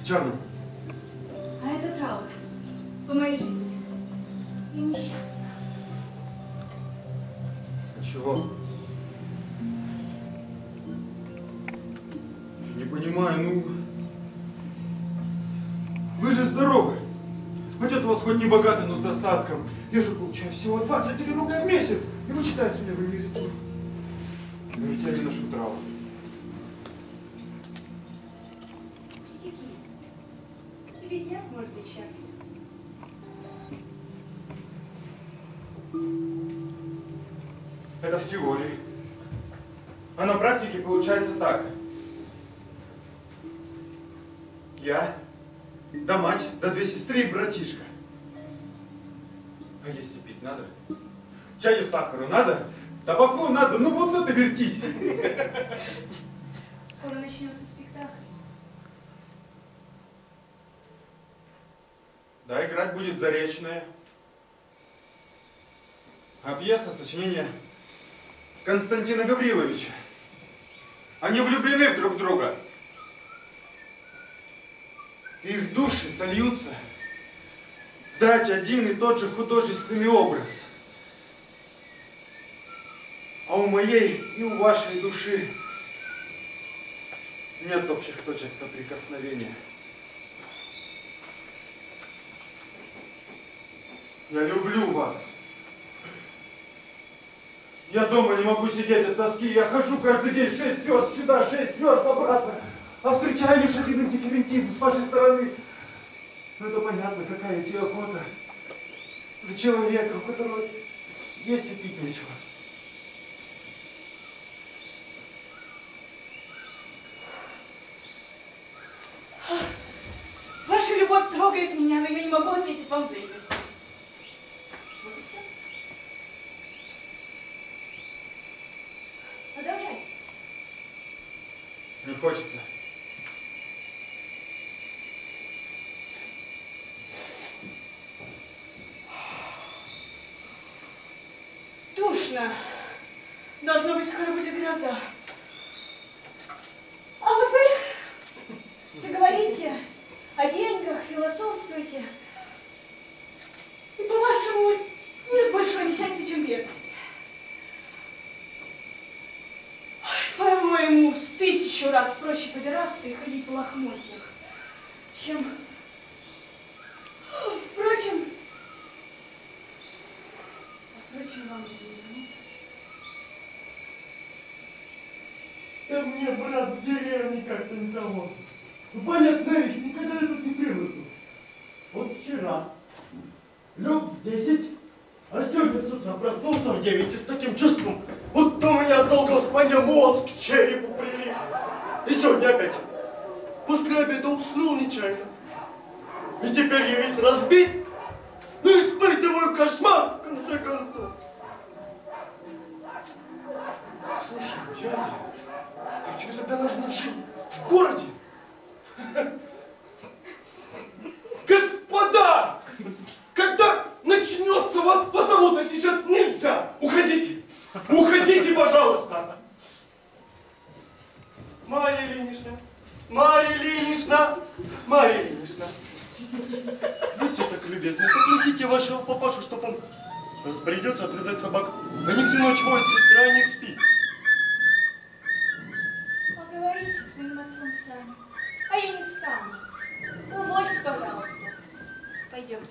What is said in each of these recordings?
Черный. А это траур по моей жизни. Я несчастна. А чего? Не понимаю, ну... Вы же здоровы. Отец у вас хоть не богатый, но с достатком. Я же получаю всего 23 рубля в месяц. И вы читаете мне в эмеритуру. Но ведь я не ношу траур. Пустяки. И бедняк может быть счастлив. Это в теории. А на практике получается так. Я, да мать, да две сестры и братишка. А есть и пить надо? Чаю, сахару надо? Табаку надо? Ну вот это вертись. Скоро начнется спектакль. Да, играть будет Заречная. А пьеса, сочинение Константина Гавриловича. Они влюблены друг в друга. Их души сольются в дать один и тот же художественный образ. А у моей и у вашей души нет общих точек соприкосновения. Я люблю вас. Я дома не могу сидеть от тоски. Я хожу каждый день 6 верст сюда, 6 верст обратно. А встречаю лишь один индифферентизм с вашей стороны. Ну это понятно, какая тебе охота за человека, у которого есть и пить нечего. Ваша любовь трогает меня, но я не могу ответить вам взаимностью. Вот и все. Продолжайте. Не хочется. Душно. Должно быть, скоро будет гроза. А вот вы все говорите о деньгах, философствуете. И по-вашему, нет большего несчастья, чем бедность. По-моему, в 1000 раз проще подираться и ходить в лохмотьях, чем... Впрочем, вам же не нужно. Да мне, брат, в деревне как-то не того. Понятная вещь, никогда я тут не привыкну. Вот вчера лег в 10, а сегодня с утра проснулся в 9 и с таким чувством, будто у меня от долгого спания мозг к черепу прилип. И сегодня опять. После обеда уснул нечаянно. И теперь я весь разбит, но испытываю кошмар в конце концов. Слушай, дядя, так тебе тогда нужно жить в городе. Господа! Когда начнется, вас позовут, а сейчас нельзя! Уходите! Уходите, пожалуйста! Марья Ильинична! Марья Ильинична! Марья Ильинична! Будьте так любезны, попросите вашего папашу, чтобы он распорядился отвязать собак. Они всю ночь воют, сестра не спит. Поговорите с моим отцом сами, а я не стану. Увольте, пожалуйста. Пойдемте.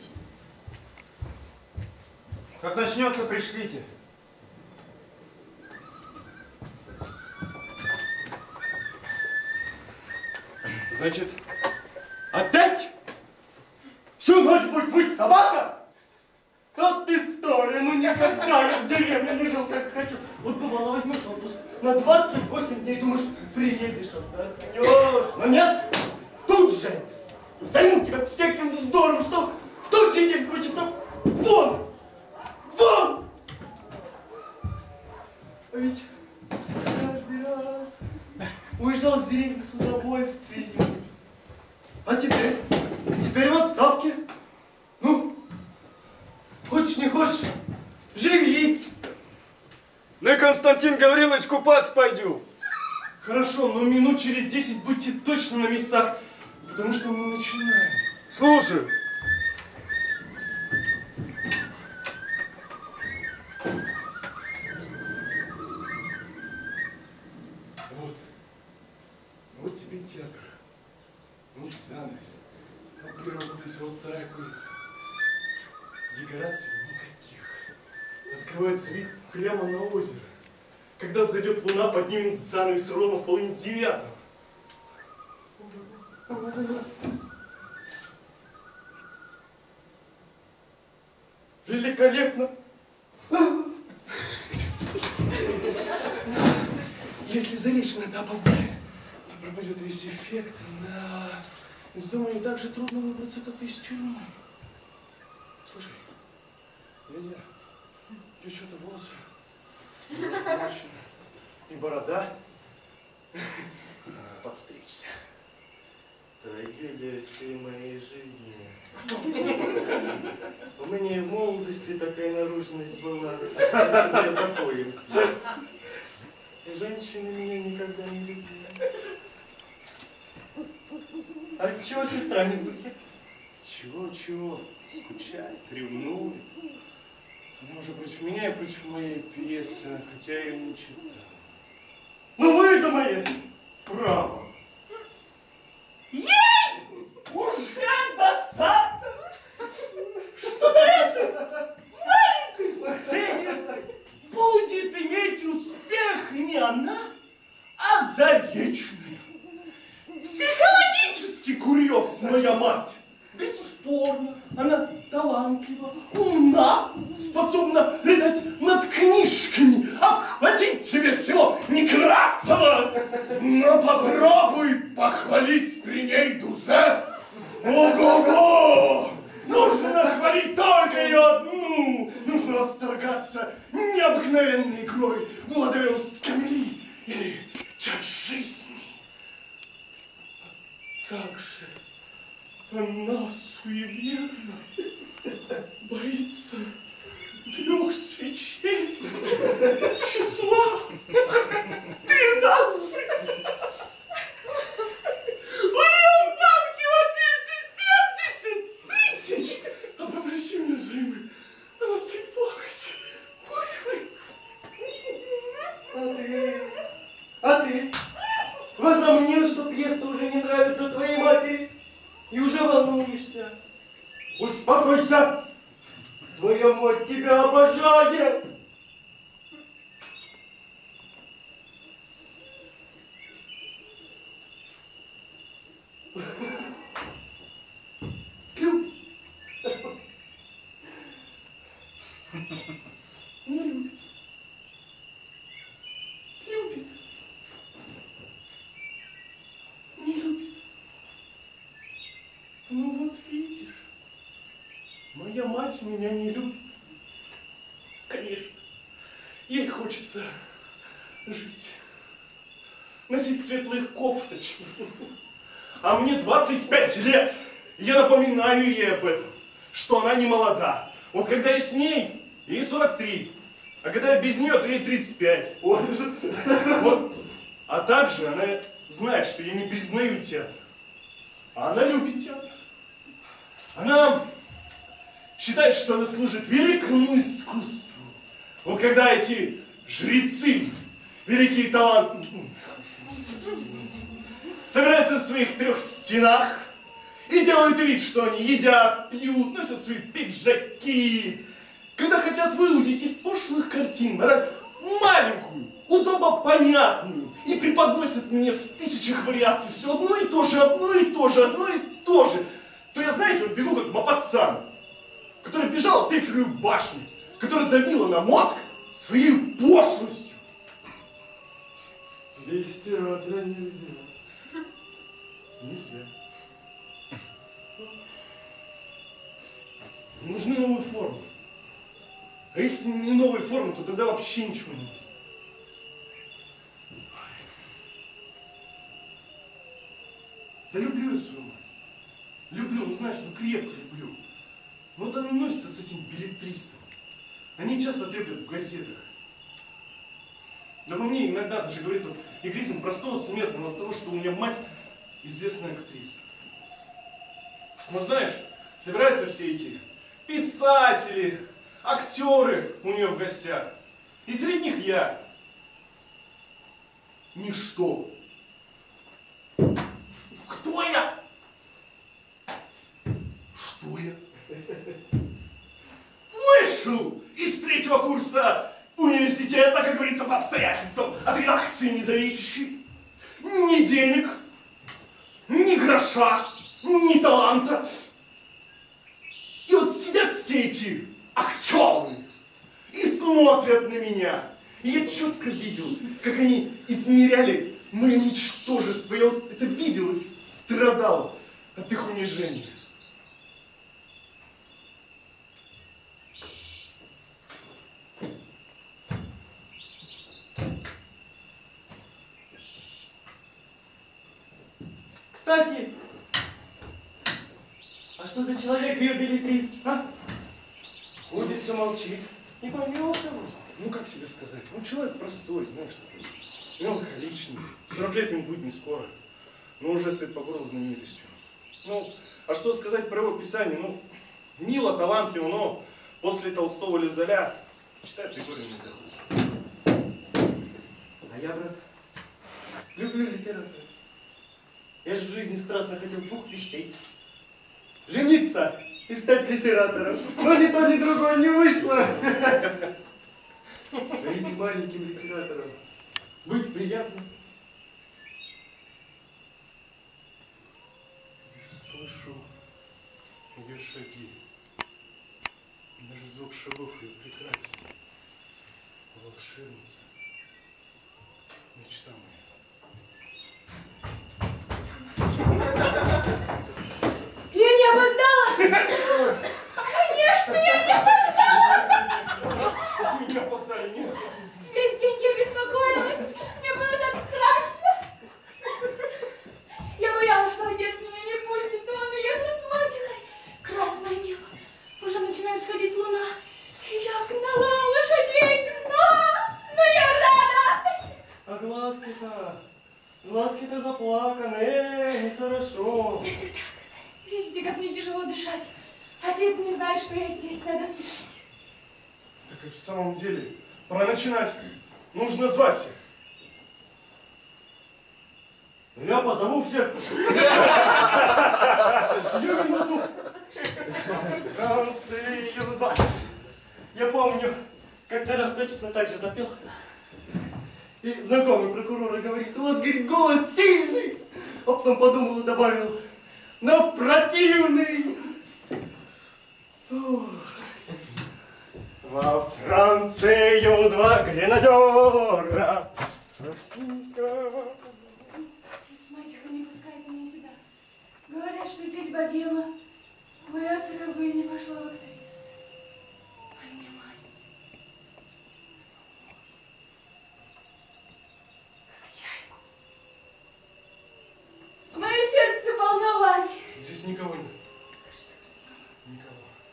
Как начнется, пришлите. Значит, опять всю ночь будет выть собака? Вот история, ну никогда я в деревне не жил, как хочу. Вот бывало, возьмешь отпуск на 28 дней, думаешь, приедешь, отдохнешь. Но нет, тут же займут тебя всяким вздором, что в тот же день хочется вон, вон. А ведь каждый раз уезжал с деревни с удовольствием. А теперь в отставке. Ну, хочешь не хочешь, живи. Ну и Константин Гаврилович, купаться пойду. Хорошо, но минут через 10 будьте точно на местах. Потому что мы начинаем. Слушай. Вот тебе театр. Вот занавес. Вот первая кулиса, вот вторая кулиса. Декораций никаких. Открывается вид прямо на озеро. Когда взойдет луна, поднимется занавес ровно в 8:30. Великолепно! Если Заречный это опоздает, то пропадет весь эффект. Да. Из дома не так же трудно выбраться, как из тюрьмы. Слушай, дядя, у тебя что-то волосы накачаны, и борода. Надо подстричься. Трагедия всей моей жизни. У меня и в молодости такая наружность была. Я запоем. И женщины меня никогда не любили. А чего сестра не в духе? Чего? Скучает, ревнует. Она уже против меня и против моей пьесы, хотя я ее не читал. Ну выдумаешь! Право! Уже досадно, что на этой маленькой сцене будет иметь успех не она, а Заречная. Психологический курьез, моя мать. Бесспорно, она талантлива, умна, способна рыдать над книжками, обхватить себе всего Некрасова. Но попробуй похвалить при ней Дузе. Ого-го! Нужно хвалить только ее одну. Нужно восторгаться необыкновенной игрой Владимирус Камели или час жизни. Так же она суеверна, боится 3 свечей, числа 13. У нее в банке вот 270 тысяч, а попроси меня взаймы, она стоит плакать. А ты? Возомнил, что пьеса уже не нравится твоей матери? И уже волнуешься? Успокойся! Твоя мать тебя обожает! Любит. Не любит. Любит. Не любит. Ну вот видишь, моя мать меня не любит. Конечно, ей хочется жить, носить светлые кофточки. А мне 25 лет. И я напоминаю ей об этом, что она не молода. Вот когда я с ней, ей 43. А когда я без нее, то ей 35. Вот. А также она знает, что я не признаю театр. А она любит театр. Она считает, что она служит великому искусству. Вот когда эти жрецы, великие таланты, собираются в своих 3 стенах и делают вид, что они едят, пьют, носят свои пиджаки. Когда хотят выудить из пошлых картин маленькую, удобопонятную и преподносят мне в 1000 вариаций все одно и то же, одно и то же, одно и то же, то я, знаете, вот бегу как Мопассан, который бежал от Эйфелевой башни, которая давила на мозг своей пошлостью. Без театра нельзя. Нельзя. Нужны новые формы. А если не новые формы, то тогда вообще ничего не нужно. Да люблю я свою мать. Люблю, ну знаешь, ну крепко люблю. Но вот она носится с этим беллетристом. Они часто треплют в газетах. Да во мне иногда даже говорит, вот, эгоизм простого смертного от того, что у меня мать известная актриса. Вот знаешь, собираются все эти писатели, актеры у нее в гостях. И среди них я. Ничто. Кто я? Что я? Вышел из 3-го курса университета, как говорится, по обстоятельствам, от редакции независящей. Ни денег, ни гроша, ни таланта. И вот сидят все эти актеры и смотрят на меня. И я четко видел, как они измеряли мое ничтожество. Я вот это видел и страдал от их унижения. Кстати, а что за человек ее билетрист, а? Ходит, все молчит. Не поймешь его. Ну, как тебе сказать? Ну, человек простой, знаешь, такой, меланхоличный. 40 лет ему будет не скоро, но уже сыт по горло знаменитостью. Ну, а что сказать про его писание? Ну, мило, талантливо, но после Толстого или Золя читать прикольно нельзя. А я, брат, люблю литературу. Я же в жизни страстно хотел 2 вещей. Жениться и стать литератором. Но ни то, ни другое не вышло. Быть маленьким литератором. Быть приятным. Слышу ее шаги. Даже звук шагов ее прекрасен. Волшебница. Мечта моя. Я не опоздала? Конечно, я не опоздала! Меня опоздали, нет? Весь день я беспокоилась. Мне было так страшно. Я боялась, что отец меня не пустит, но он уехал с мальчикой. Красное небо. Уже начинает сходить луна. И я гнала лошадей, но я рада. А глазки-то? Глазки-то заплаканы. Нехорошо. Это так. Видите, как мне тяжело дышать. Отец не знает, что я здесь. Надо слушать. Так и в самом деле, пора начинать. Нужно звать всех. Я позову всех. Сию минуту. Францию 2. Я помню, как-то раз точно так же запел. И знакомый прокурор говорит: у вас, говорит, голос сильный. А потом подумал и добавил: но противный. Фух. Во Францию 2 гренадера. Отец с мальчиком не пускает меня сюда. Говорят, что здесь богема. Боятся, как бы я не пошла в актрису. А меня мать. Как чайку. Мое сердце полно вами. Здесь никого нет. Никого.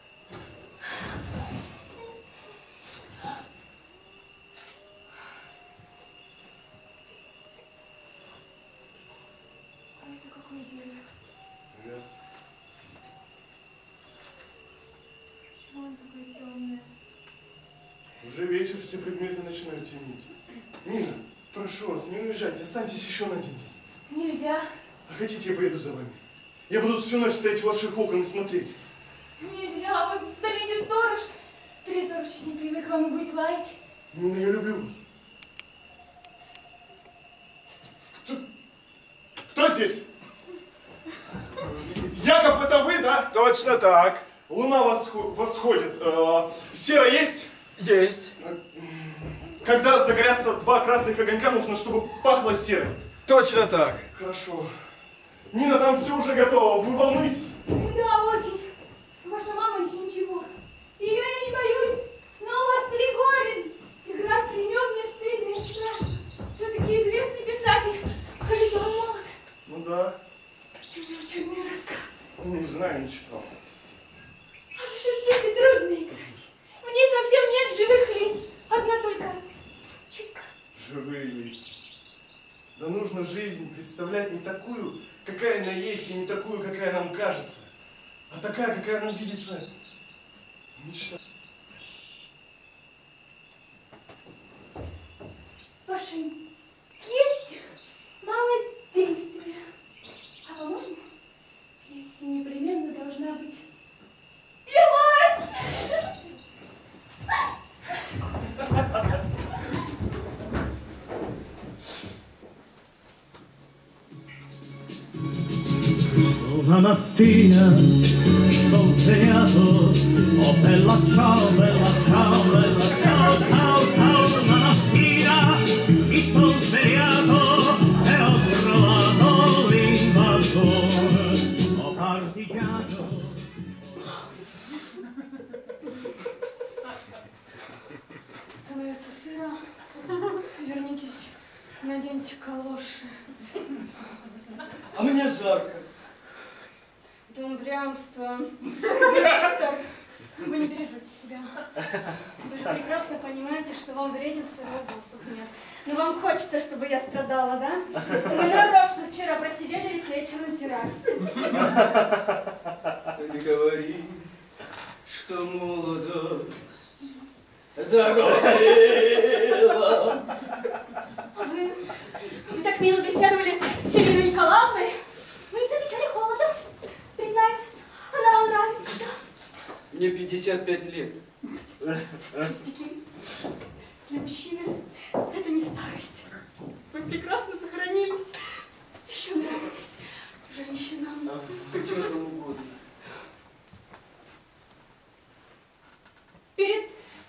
А это какое дерево? Раз. Почему он такое темное? Уже вечер, все предметы начинают темнеть. Нина, прошу вас, не уезжайте, останьтесь еще на 1 день. Нельзя. А хотите, я поеду за вами? Я буду всю ночь стоять у ваших окон и смотреть. Нельзя. Вы станете сторож. 3 сторож еще не привык вам и будет лаять. Нина, я люблю вас. Кто здесь? Яков, это вы, да? Точно так. Луна восходит. Сера есть? Есть. Когда загорятся 2 красных огонька, нужно, чтобы пахло серой. Точно так. Хорошо. Нина, там все уже готово. Вы волнуетесь? Да, очень. Ваша мама еще ничего. Ее я не боюсь. Но у вас Тригорин. Играть при нем мне стыдно и страшно. Все-таки известный писатель. Скажите, он молод? Ну да. У него чудные рассказы. Не знаю, не читал. А в шахтесе трудно играть. В ней совсем нет живых лиц. Одна только чика. Живые лица. Да нужно жизнь представлять не такую, какая она есть, и не такую, какая нам кажется. А такая, какая она видится, мечта. Вашей пьесе мало действия. А по-моему, в пьесе непременно должна быть любовь. Una mattina mi son svegliato, oh bella ciao, ciao, ciao. Una mattina mi son svegliato e ho trovato l'invasore, oh partigiano. Становится сыро. Вернитесь, наденьте калоши. А мне жарко. Это упрямство. Виктор, вы не бережете себя. Вы же прекрасно понимаете, что вам вреден сырой воздух. Нет. Но вам хочется, чтобы я страдала, да? Мы нарочно вчера просидели весь вечер на террасе. Ты не говори, что молодость заговорила. Вы так мило беседовали с Еленой Николаевной. Вы не замечали холода? Признайтесь, она вам нравится, да? Мне 55 лет. Пустяки. Для мужчины это не старость. Вы прекрасно сохранились. Еще нравитесь женщинам. Так чего же вам угодно? Перед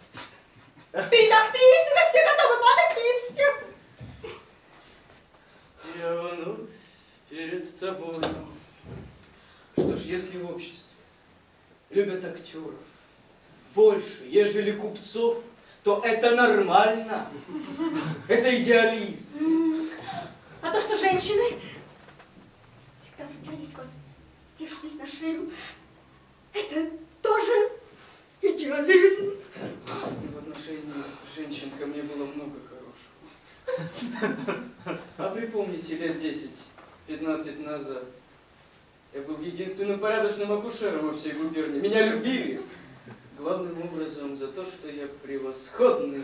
актрисой все готовы падать ниц. Я вновь перед тобой. Что ж, если в обществе любят актеров больше, ежели купцов, то это нормально. Это идеализм. А то, что женщины всегда влюблялись в вас, вешались на шею, это тоже идеализм. В отношении женщин ко мне было много хорошего. А припомните, лет 10-15 назад я был единственным порядочным акушером во всей губернии. Меня любили. Главным образом за то, что я превосходный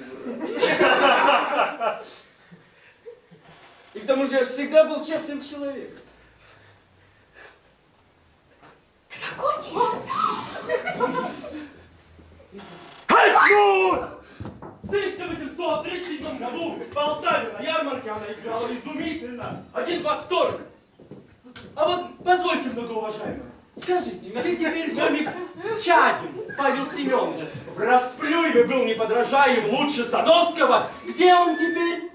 врач. И к тому же я всегда был честным человеком. В 1837 году в Полтаве на ярмарке она играла изумительно. Один восторг. А вот позвольте, многоуважаемый, скажите, где теперь домик Чадин Павел Семенович? В Расплюеве был неподражаем лучше Садовского. Где он теперь?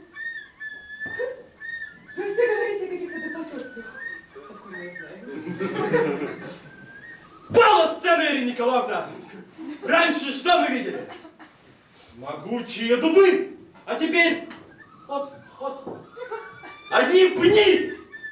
Вы все говорите о каких-то допотопных. Откуда я знаю? Пала сцена, Ирина Николаевна! Раньше что мы видели? Могучие дубы! А теперь вот одни пни!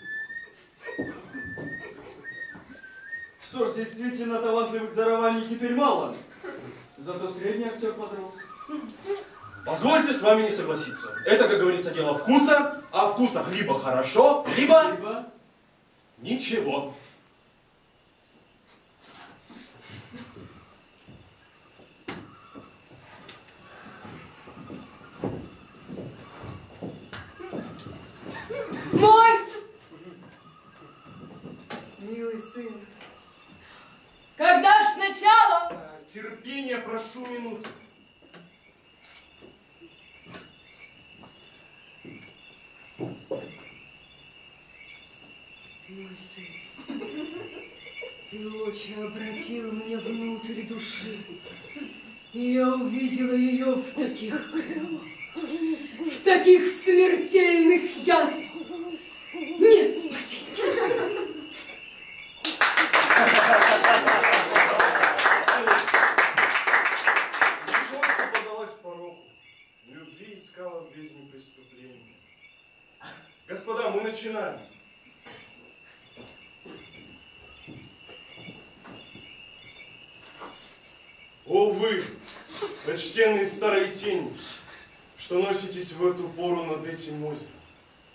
Что ж, действительно, талантливых дарований теперь мало. Зато средний актер подрос. Позвольте с вами не согласиться. Это, как говорится, дело вкуса, а в вкусах либо хорошо, либо ничего. Мой милый сын, когда ж сначала? Терпение, прошу минуту. Мой сын, ты очень обратил меня внутрь души, и я увидела ее в таких крылах, в таких смертельных язвах. Нет спасения. Девчонка подалась пороку, любви искала в бездне преступления. Господа, мы начинаем. О вы, почтенные старые тени, что носитесь в эту пору над этим озером,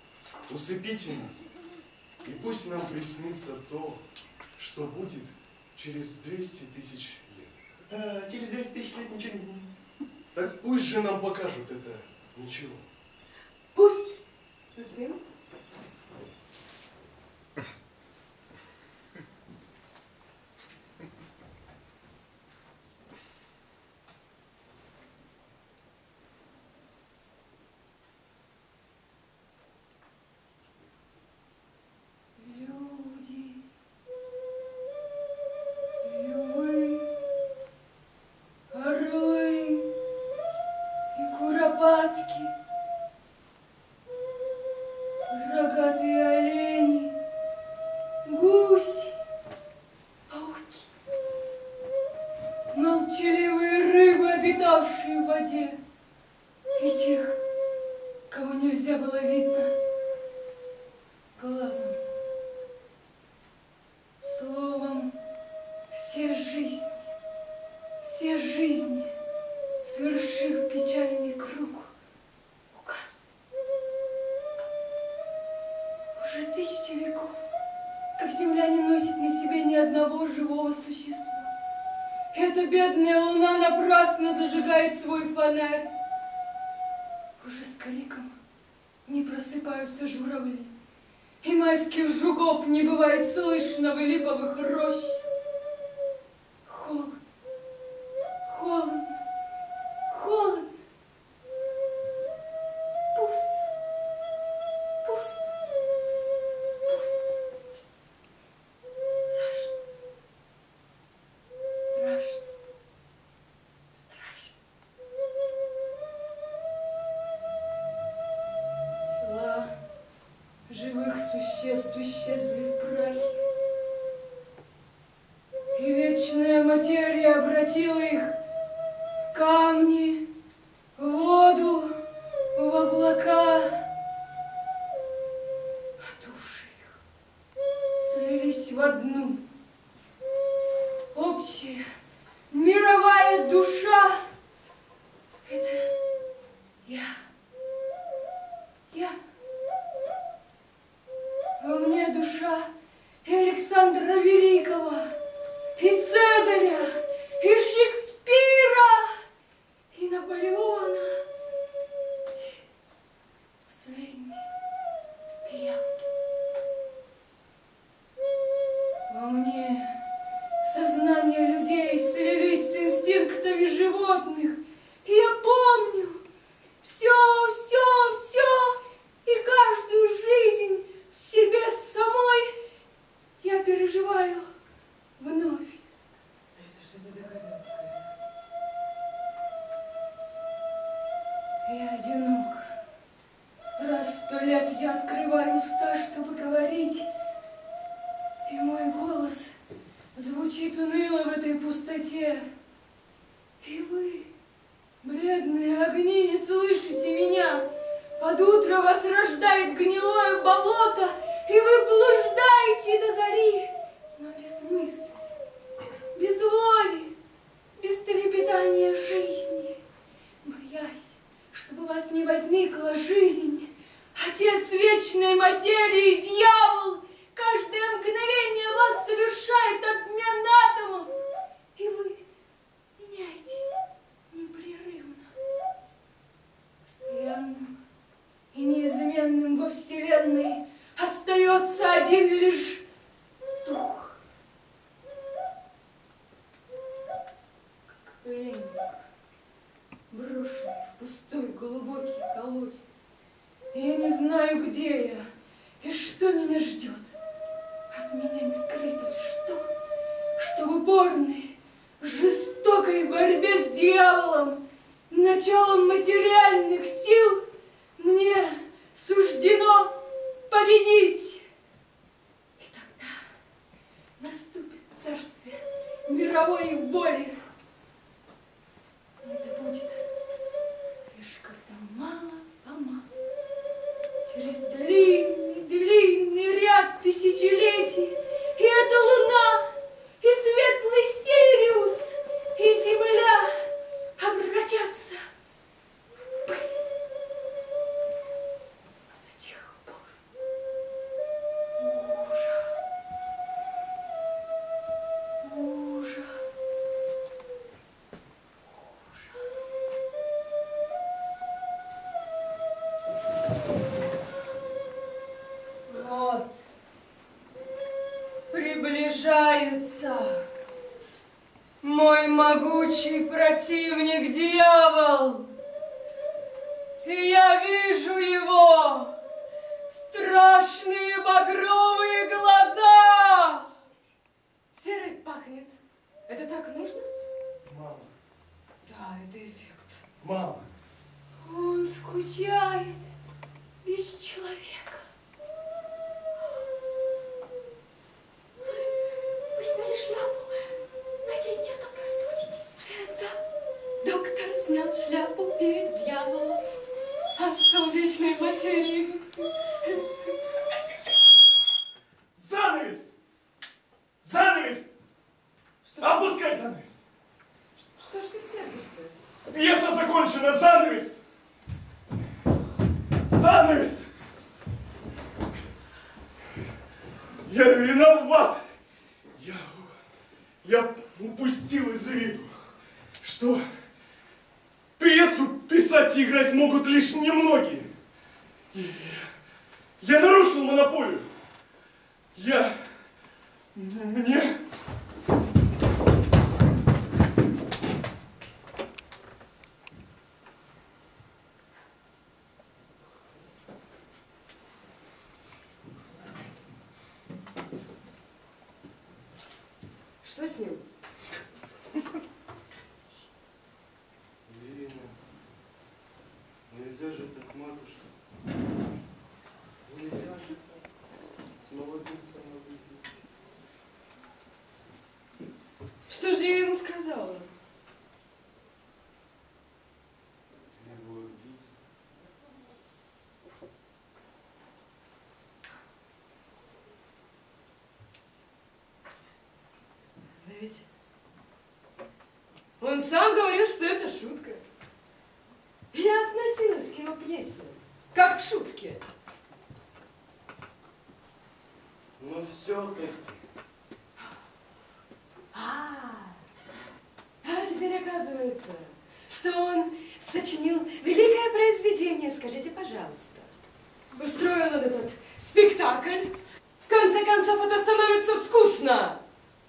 усыпите нас, и пусть нам приснится то, что будет через 200 тысяч лет. Через 200 тысяч лет ничего не будет. Так пусть же нам покажут это ничего. Пусть. Разберу. Люди, львы, орлы и куропатки, рогатые олени, гуси, пауки, молчаливые рыбы, обитавшие в воде, и тех, кого нельзя было видно глазом. Словом, все жизни, свершив печальный круг, угас. Уже 1000 веков, как земля не носит на себе ни одного живого существа. Эта бедная луна напрасно зажигает свой фонарь. Уже с криком не просыпаются журавли, и майских жуков не бывает слышно в липовых рощах. Холодно, холодно, холодно. Пусто, пусто, пусто. Страшно, страшно, страшно. Тела живых существ исчезли в прахе, и вечная материя обратила их в камни, в воду, в облака, а души их слились в одну. Общая мировая душа — это я. Во мне душа и Александра Великого, и Цезаря, и Шекспира, и Наполеона, и последней пиявки. Во мне сознание людей слились с инстинктами животных, и я помню все, и каждую жизнь в себе самой я переживаю вновь. Это что-то декадентское. Я одинок. Раз в 100 лет я открываю уста, чтобы говорить, и мой голос звучит уныло в этой пустоте. И вы, бледные огни, не слышите меня. Под утро вас рождает гнилое болото, и вы блуждаете до зари, но без мысли, без воли, без трепетания жизни, боясь, чтобы у вас не возникла жизнь. Отец вечной материи, дьявол, каждое мгновение вас совершает обмен атомов, и вы меняетесь непрерывно. Постоянным и неизменным во Вселенной остается один лишь дух. Как пленник, брошенный в пустой глубокий колодец. И я не знаю, где я и что меня ждет. От меня не скрыто лишь то, что в упорной, жестокой борьбе с дьяволом, началом материальных сил, мне суждено победить. И тогда наступит царствие мировой воли. Это будет лишь когда мало-помалу, через длинный ряд тысячелетий, и эта луна, и светлый Сириус, и земля обратятся в пыль. До тех пор ужас. является мой могучий противник дьявол. И я вижу его страшные багровые глаза. Серый пахнет. Это так нужно? Мама, Да, это эффект. мама. Он скучает без человека. Вы сняли шляпу. Наденьте, а то простудитесь. Это доктор снял шляпу перед дьяволом, отцом вечной материи. Занавес! Занавес! Опускай занавес! Что ж ты сердишься? Пьеса закончена! Занавес! Занавес! Я виноват! Я упустил из виду, что пьесу писать и играть могут лишь немногие. И я нарушил монополию. Мне... Что с ним? Ирина, нельзя же так, матушка. Нельзя же так. С молодым самовыпить. Что же я ему сказала? Его убить. Да ведь он сам говорил, что это шутка. Я относилась к его пьесе как к шутке. Но все-таки. А теперь оказывается, что он сочинил великое произведение, скажите, пожалуйста. Устроил он этот спектакль. В конце концов, это становится скучно.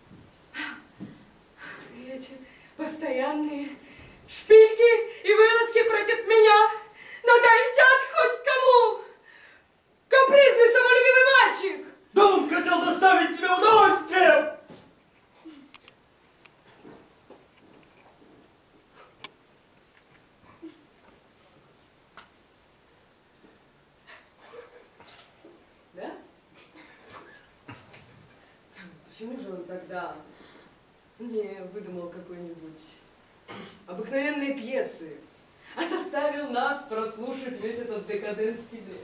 И эти постоянные шпильки и вылазки против меня надоедят хоть кому. Капризный, самолюбивый мальчик. Да он хотел доставить тебе удовольствие! Да? Почему же он тогда не выдумал какой-нибудь обыкновенной пьесы, а заставил нас прослушать весь этот декадентский бред?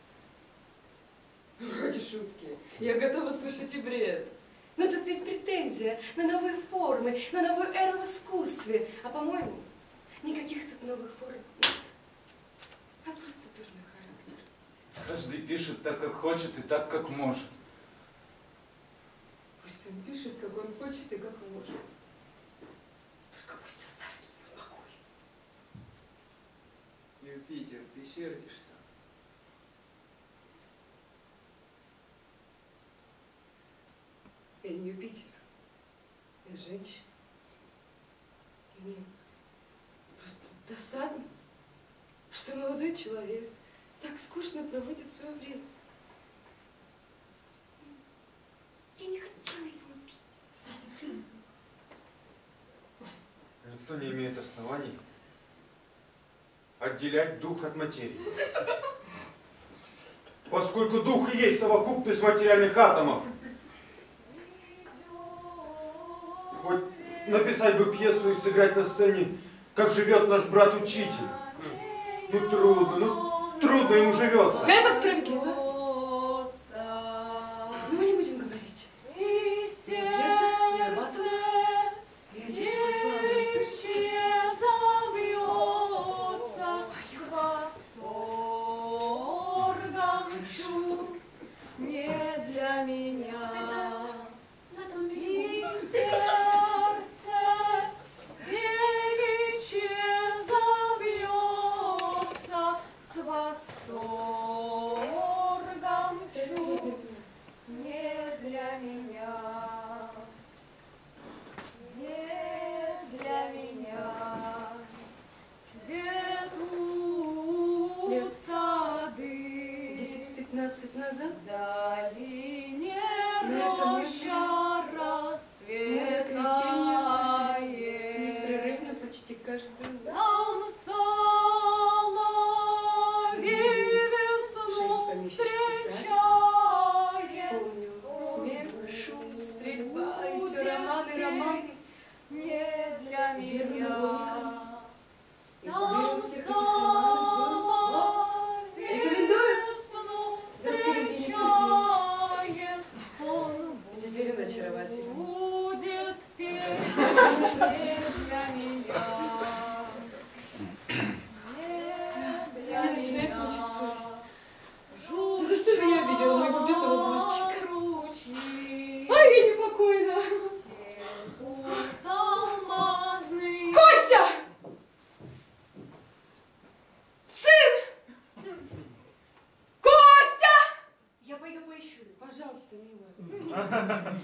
Вроде шутки. Я готова слышать и бред. Но тут ведь претензия на новые формы, на новую эру в искусстве. А по-моему, никаких тут новых форм нет. А просто дурной характер. Каждый пишет так, как хочет и так, как может. Пусть он пишет, как он хочет и как может. Только пусть оставит меня в покое. Юпитер, ты сердишься? Я не Юпитер. Я женщина. И мне просто досадно, что молодой человек так скучно проводит свое время. Я не хотела его убить. Никто не имеет оснований отделять дух от материи. Поскольку дух и есть совокупность материальных атомов. Вот написать бы пьесу и сыграть на сцене, как живет наш брат-учитель. Ну трудно ему живется. Это справедливо. Но мы не будем говорить. Ни о пьесе, ни о Арбатове, ни о чьей-то славе. Не для меня. На том берегу. Сердце девичье забьется с восторгом 15 назад В долине на этом роща музыка и пение слышались непрерывно почти каждую ночь. Там Шесть помещичьих писателей. Помню смех, шум, стрельба и все роман и роман. не для И веру меня. любовь. И Там кумиром всех этих романов был Рекомендую. встречает, он И теперь он очаровательный. будет петь не для меня. Меня начинает мучить совесть. За что же я обидела моего бедного мальчика? Ай, я непокойна. Костя! Сын! Костя! Я пойду поищу. Пожалуйста, милая.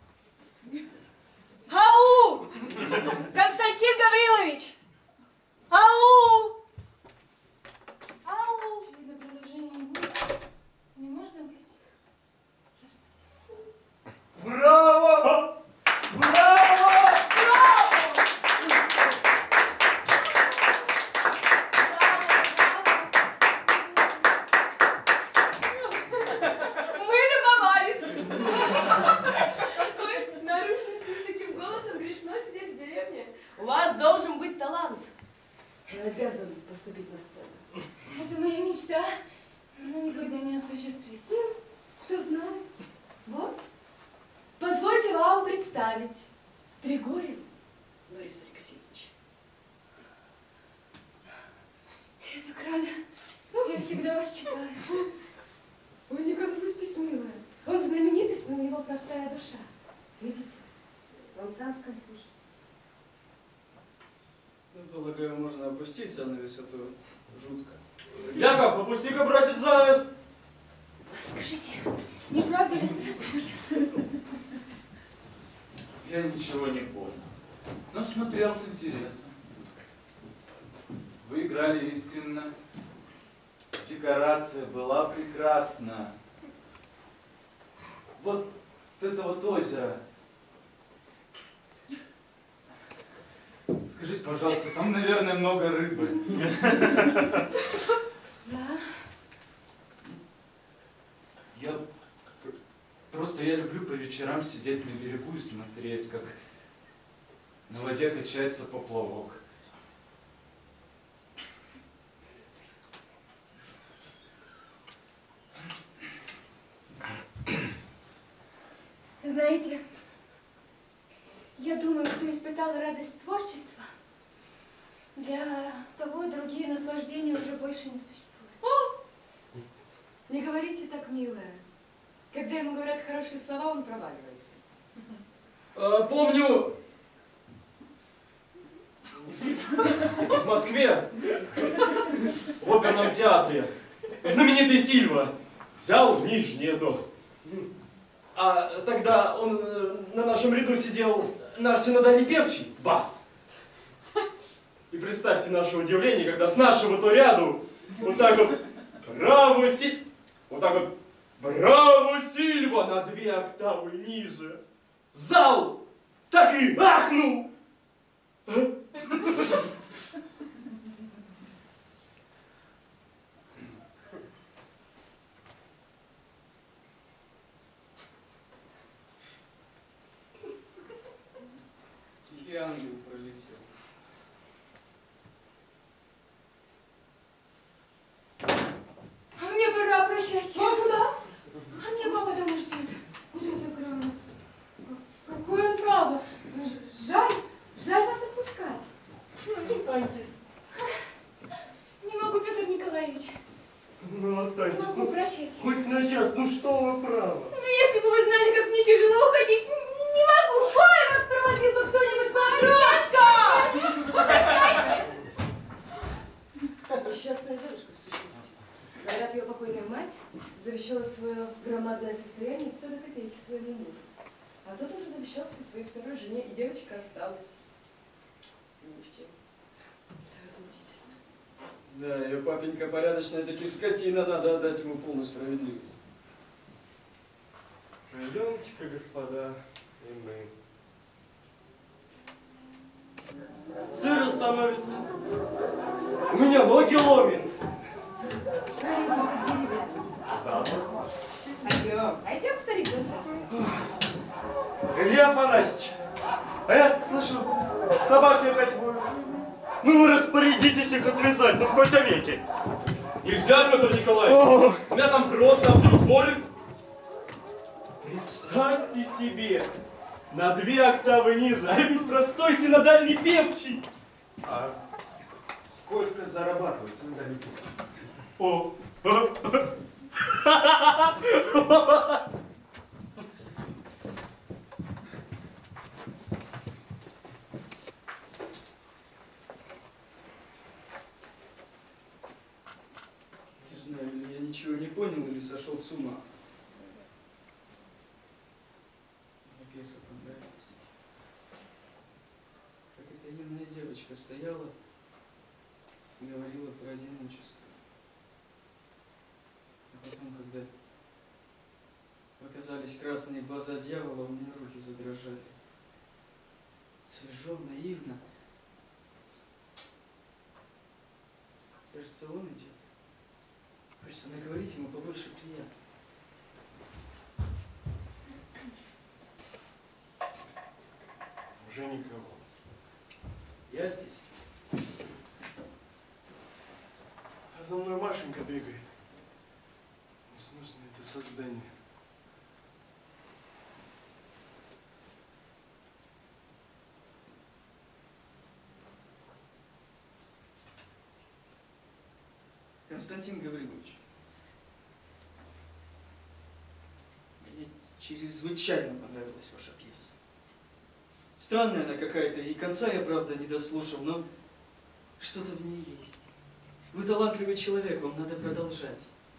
Ау! Константин Гаврилович! Ау! Ау! Очевидно, продолжения не будет. Не можно быть. Браво! Браво! Мы любовались. С такой наружностью, с таким голосом грешно сидеть в деревне. У вас должен быть талант. Вы обязаны поступить на сцену. Это моя мечта, но никогда не осуществится. Кто знает? Вот. Позвольте вам представить. Тригорин Борис Алексеевич. Я так рада. Я всегда вас читаю. Вы не конфузьтесь, милая. Он знаменитость, но у него простая душа. Видите? Он сам сконфужен. Полагаю, можно опустить занавес, а то жутко. Яков, опусти-ка, братец, занавес. Скажите, не правда ли странная пьеса? Я ничего не понял, но смотрел с интересом. Вы играли искренно. Декорация была прекрасна. Вот это вот озеро. Скажите, пожалуйста, там, наверное, много рыбы. Да. Я люблю по вечерам сидеть на берегу и смотреть, как на воде качается поплавок. Знаете, я думаю, кто испытал радость творчества, для того другие наслаждения уже больше не существуют. О! Не говорите так, милая. Когда ему говорят хорошие слова, он проваливается. Помню, в Москве, в оперном театре, знаменитый Сильва взял нижнее до. А тогда он на нашем ряду сидел наш синодальный певчий, бас. И представьте наше удивление, когда с нашего то ряду вот так вот «Браво, Сильва!» Вот так вот «Браво, Сильва!» на 2 октавы ниже. Зал так и ахнул. Тихий ангел пролетел. А мне пора, прощайте. А куда? А мне папа дома ждет. Куда так рано? Какое он право? Жаль вас отпускать. Останьтесь. Не могу, Петр Николаевич. Ну, Не останьтесь. могу, Ну, прощайте. хоть на час, ну что вы право? Ну, если бы вы знали, как мне тяжело уходить, не могу. Ой, вас проводил бы кто-нибудь, Матрешка! Прощайте. Несчастная девушка, в сущности. Говорят, ее покойная мать завещала свое громадное состояние все до копейки своему мужу. А тот уже завещал все своей второй жене, и девочка осталась ни с чем. Это возмутительно. Да, ее папенька порядочная, таки скотина, надо отдать ему полную справедливость. Пойдемте-ка, господа, и мы. Сыро становится. У меня ноги ломит. Пойдем, старик, за счастье. Илья Афанасьевич, а я слышу, собаки опять воют. Ну вы распорядитесь их отвязать, ну в какой-то веке. Нельзя, Петр Николаевич. У меня там просто, а вдруг воры? Представьте себе, на 2 октавы ниже, а ведь простой синодальный певчий. А сколько зарабатывает синодальный певчий? О, Не знаю, я ничего не понял или сошел с ума. Мне пьеса понравилась. Как эта юная девочка стояла и говорила про одиночество. А потом, когда показались красные глаза дьявола, у меня руки задрожали. Свежо, наивно. Кажется, он идет. Хочется наговорить ему побольше приятного. уже никого. Я здесь. А за мной Машенька бегает. Несносное это создание. Константин Гаврилович, мне чрезвычайно понравилась ваша пьеса. Странная она какая-то, и конца я, правда, не дослушал, но что-то в ней есть. Вы талантливый человек, вам надо продолжать.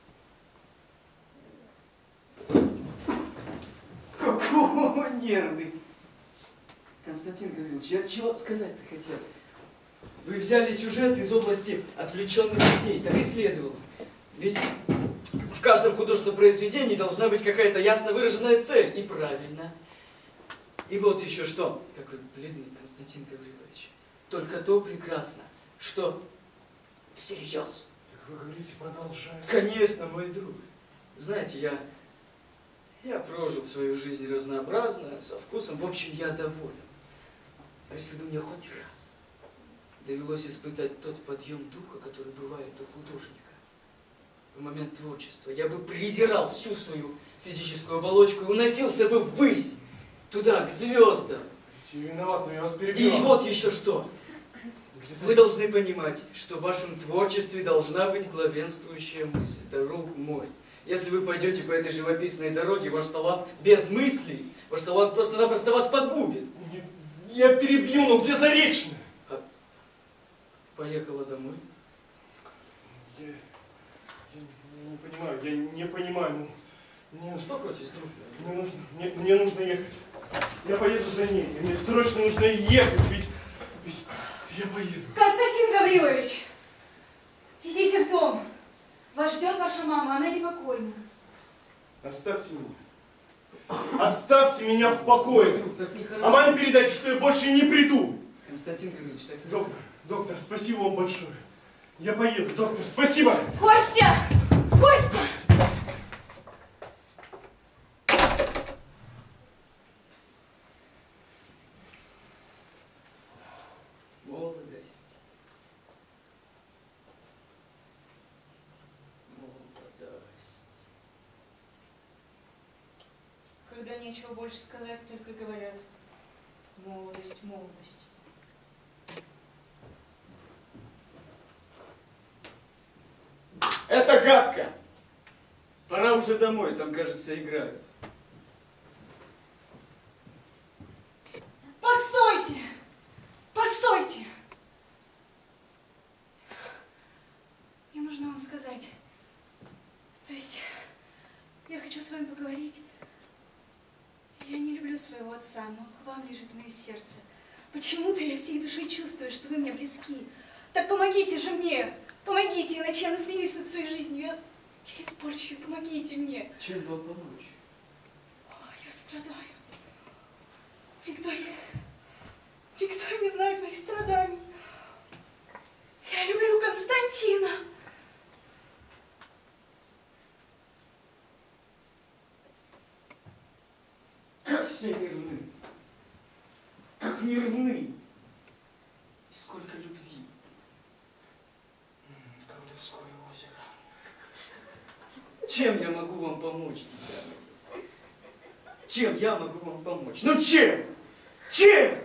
Какого нервный! Константин Гаврилович, я чего сказать-то хотел? Вы взяли сюжет из области отвлеченных детей, так и следовало. Ведь в каждом художественном произведении должна быть какая-то ясно выраженная цель. И правильно. И вот еще что. Какой бледный Константин Гаврилович. Только то прекрасно, что всерьез. Так вы говорите, продолжать. Конечно, мой друг. Знаете, я прожил свою жизнь разнообразно, со вкусом. В общем, я доволен. А если бы мне хоть раз довелось испытать тот подъем духа, который бывает у художника в момент творчества, я бы презирал всю свою физическую оболочку и уносился бы ввысь, туда, к звездам. Я виноват, но я вас И перебил. вот еще что. Вы должны понимать, что в вашем творчестве должна быть главенствующая мысль. Друг мой, если вы пойдете по этой живописной дороге, ваш талант без мыслей, ваш талант просто-напросто вас погубит. Я перебью, но где Заречная? Поехала домой. Я не понимаю, я не понимаю. Мне, Успокойтесь, друг. мне нужно ехать. Я поеду за ней. Мне срочно нужно ехать, ведь я поеду. Константин Гаврилович, идите в дом. Вас ждет ваша мама, она непокойна. Оставьте меня. Оставьте меня в покое. Друг, так нехорошо. А маме передайте, что я больше не приду. Константин Гаврилович, так Доктор, спасибо вам большое. Я поеду, доктор, спасибо. Костя! Костя! Молодость. Молодость. Когда нечего больше сказать, только говорят: молодость, молодость. Это гадко! Пора уже домой, там, кажется, играют. Постойте! Постойте! Мне нужно вам сказать. То есть, я хочу с вами поговорить. Я не люблю своего отца, но к вам лежит мое сердце. Почему-то я всей душой чувствую, что вы мне близки. Так помогите же мне! Помогите, иначе я насмеюсь над своей жизнью. Я испорчу ее. Помогите мне. Чем вам помочь? Я страдаю. Никто не знает моих страданий. Я люблю Константина. Как все нервны. Как нервны. И сколько любви. Колдовское озеро. Чем я могу вам помочь, дитя? Чем я могу вам помочь? Ну чем? Чем?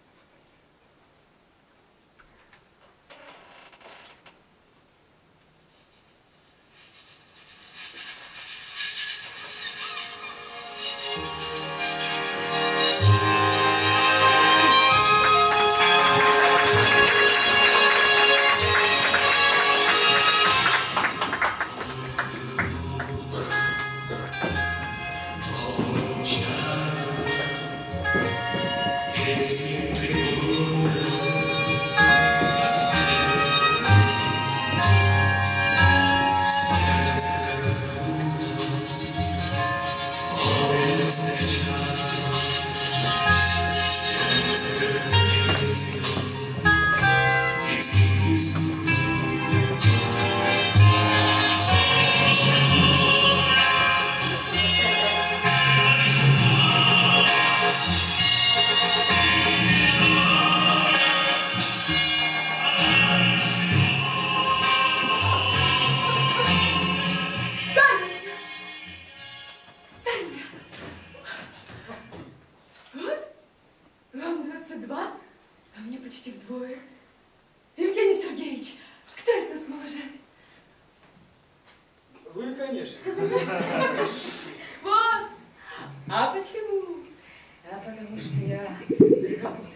Вот. А почему? А потому что я работаю.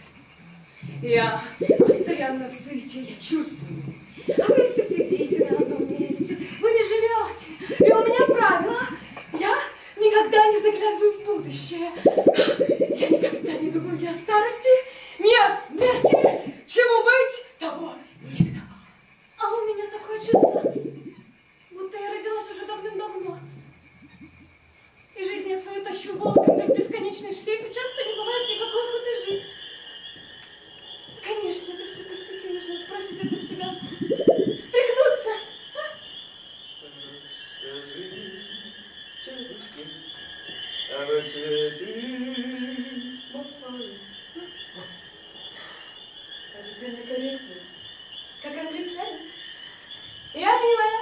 Я постоянно в суете, я чувствую. А вы все сидите на одном месте, вы не живете. И у меня правило, я никогда не заглядываю в будущее. Я никогда не думаю ни о старости, ни о смерти. Чему быть, того не миновать. А у меня такое чувство, будто я родилась уже давным-давно. И жизнь я свою тащу волоком, как бесконечный шлейф, и часто не бывает никакой охоты жить. Конечно, это все пустяки, нужно спросить это себя. Встряхнуться. А зачем некорректно? Как англичане. Я милая.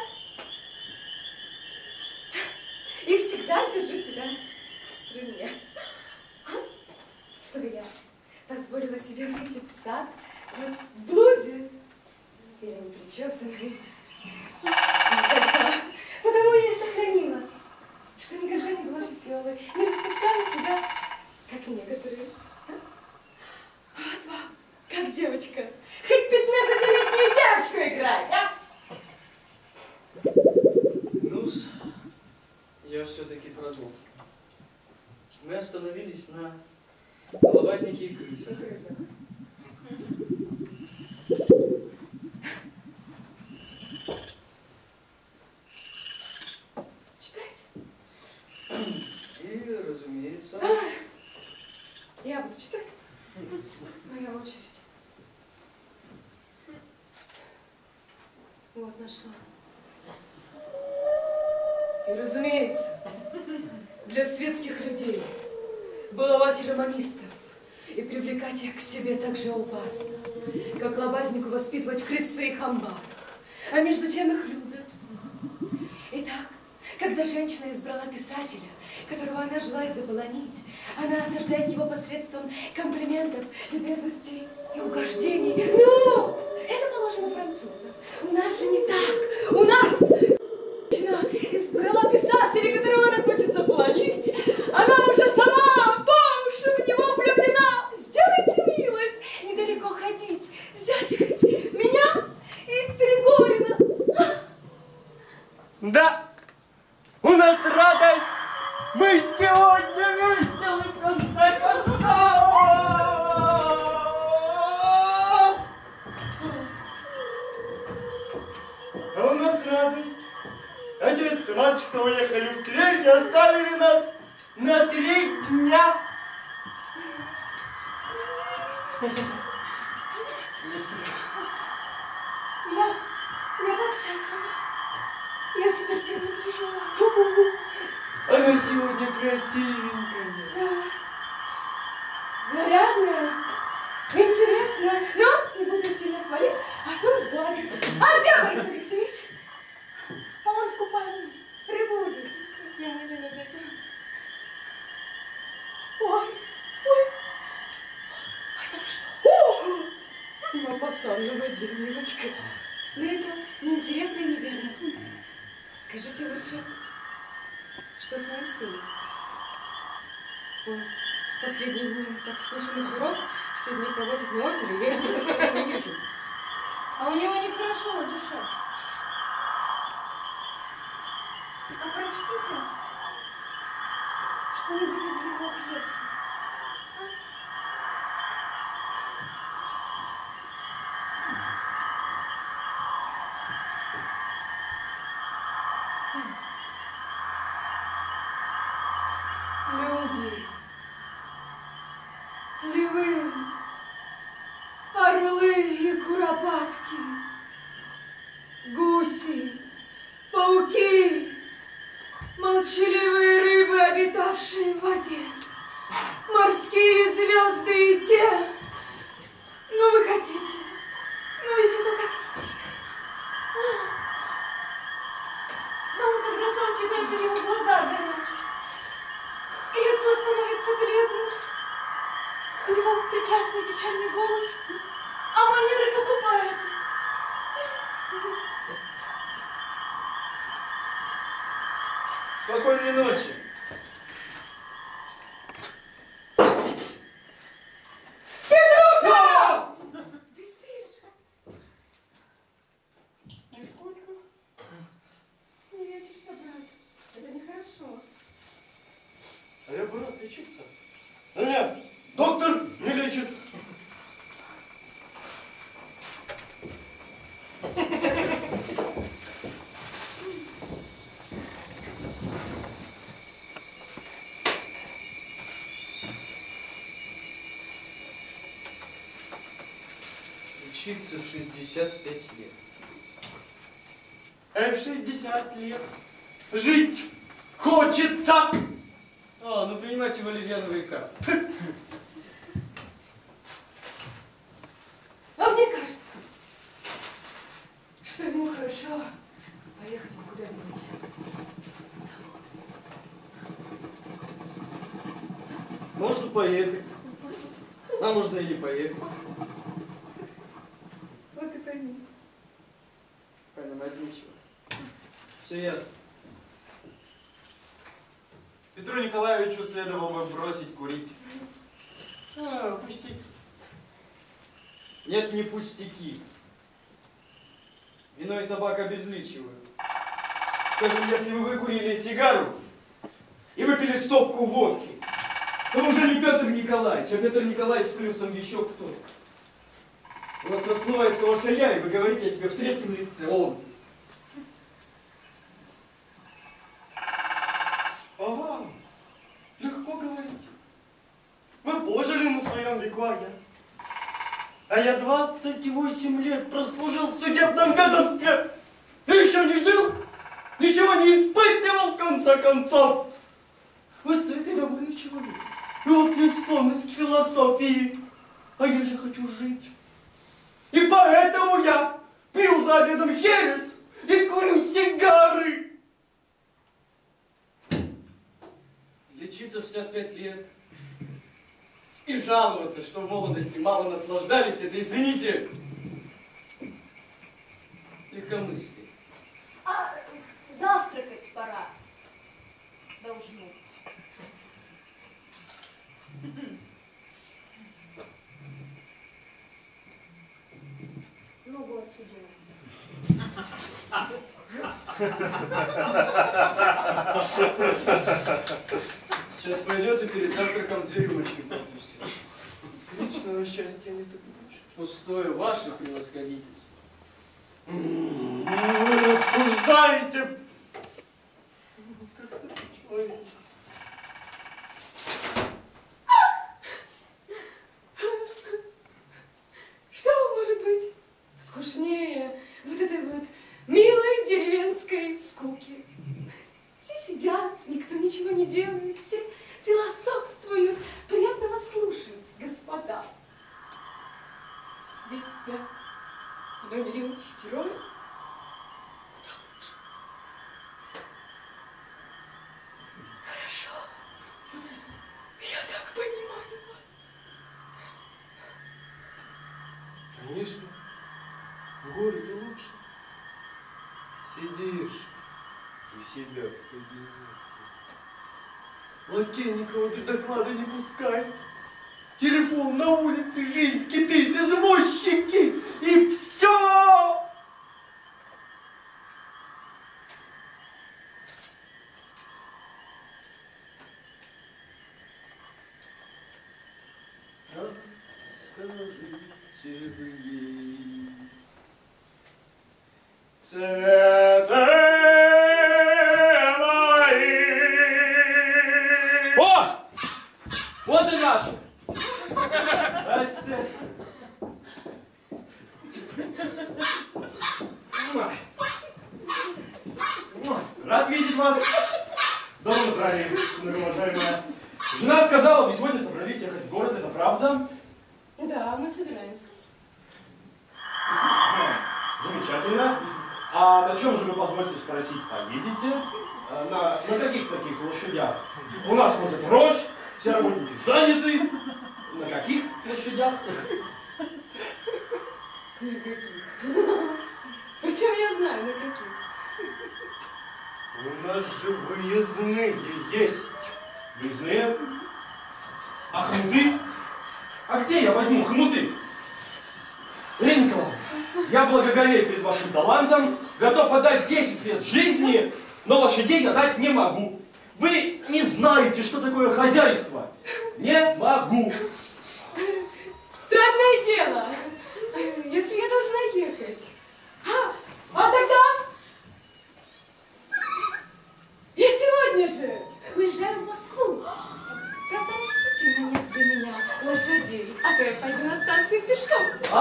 И всегда держу себя в струне. Чтобы я позволила себе выйти в сад вот в блузе или не причесанной. Никогда. Потому я и сохранилась, что никогда не была фифелой, не распускала себя, как некоторые. Вот вам, как девочка. Хоть 15-летнюю девочку играть, а? Ну-с, я все-таки продолжу. Мы остановились на головазнике и крысах. Читайте. И, разумеется... Я буду читать. Моя очередь. Вот, нашла. И, разумеется, для светских людей баловать романистов и привлекать их к себе так же опасно, как лобазнику воспитывать крыс в своих амбарах. А между тем их любят. Итак, когда женщина избрала писателя, которого она желает заполонить, она осаждает его посредством комплиментов, любезностей и угождений. Но это положено французам. У нас же не так. У нас женщина избрала писателя, которого она хочет заполонить. Она уже сама по уши в него влюблена. Сделайте милость, недалеко ходить, взять хоть меня и Тригорина. Да, у нас радость, мы сегодня веселы в конце концов. А у нас радость. Отец и мальчика уехали в Тверь и оставили нас на 3 дня. Я так счастлива. Я теперь принадлежу. Она сегодня красивенькая. Да. Нарядная, интересная. Но не будем сильно хвалить, а то сглазим. А где Борис Алексеевич? А он в купальне. Прибудет. Ему не надо. Ой, ой. Это вы что? О! Мапасан на воде, милочка. Но это неинтересно и неверно. Скажите лучше, что с моим сыном? Он в последние дни так скучен и суров, все дни проводит на озере, я его совсем не вижу. А у него нехорошо на душе. А прочтите что-нибудь из его пьесы. Люди, львы, орлы и куропатки, гуси, пауки, молчаливые рыбы, обитавшие в воде, морские звезды и те. Ну вы хотите, но ведь это так интересно. Но он, когда сам читает, у него глаза горят. И лицо становится бледным. У него прекрасный печальный голос, а манеры как у поэта. Спокойной ночи. Петруша! Ты спишь? Нисколько. Не лечишься, брат. Это нехорошо. А я бы рад лечиться. Но нет, доктор не лечит. Учиться в 65 лет. А в 60 лет жить хочется. А, ну принимайте валерьяновые капли. А мне кажется, что ему хорошо поехать куда-нибудь. Можно поехать. А можно и не поехать. Вот и пойми. Понимать нечего. Все ясно. Петру Николаевичу следовало бы бросить курить. А, пустяки. Нет, не пустяки. Вино и табак обезличивают. Скажем, если вы выкурили сигару и выпили стопку водки, то вы уже не Петр Николаевич, а Петр Николаевич плюсом еще кто-то. У вас расплывается ваша я, и вы говорите о себе в третьем лице. Он. Ага, легко говорите. Вы пожили на своем веку, а я 28 лет прослужил в судебном ведомстве и еще не жил, ничего не испытывал в конце концов. Вы сытый, довольный человек, и у вас есть склонность к философии, а я же хочу жить. И поэтому я пью за обедом херес и курю сигары. Лечиться в 65 лет и жаловаться, что в молодости мало наслаждались, это, извините, легкомыслие. А завтракать пора. Должно. Ногу отсюда. Сейчас пойдет и перед завтраком две рюмочки пропустит. Личного счастья не добьешь. Пустое ваше превосходительство. Вы понимаете? Как с этим человеком? Что может быть скучнее вот этой вот милой деревенской скуки? Все сидят, никто ничего не делает, все философствуют. Приятно вас слушать, господа. Сидите себя в номере учителя. Куда лучше? Хорошо. Я так понимаю вас. Конечно, в городе лучше. Сидишь у себя в кабинете. Лакей никого без доклада не пускает. Телефон на улице, жизнь кипит, извозчики, и все. Скажите вы ей. Цветы мои. О! Вот и наши! Здрасте. Рад видеть вас. Доброго здравия, многоуважаемая. Жена сказала, вы сегодня собрались ехать в город, это правда? Да, мы собираемся. Замечательно. А на чем же вы, позвольте спросить, поедете? На каких таких лошадях? У нас ходит рожь, все работники заняты. На каких лошадях? На каких? Почему я знаю, на каких? У нас же выездные есть. Выездные? А хмуты? А где я возьму хмуты? Ирина Николаевна, я благоговею перед вашим талантом, готов отдать 10 лет жизни, но лошадей я дать не могу. Вы не знаете, что такое хозяйство. Не могу. Странное дело. Если я должна ехать. А тогда? Я сегодня же уезжаю в Москву. Попросите нанять для меня лошадей, а то я пойду на станцию пешком.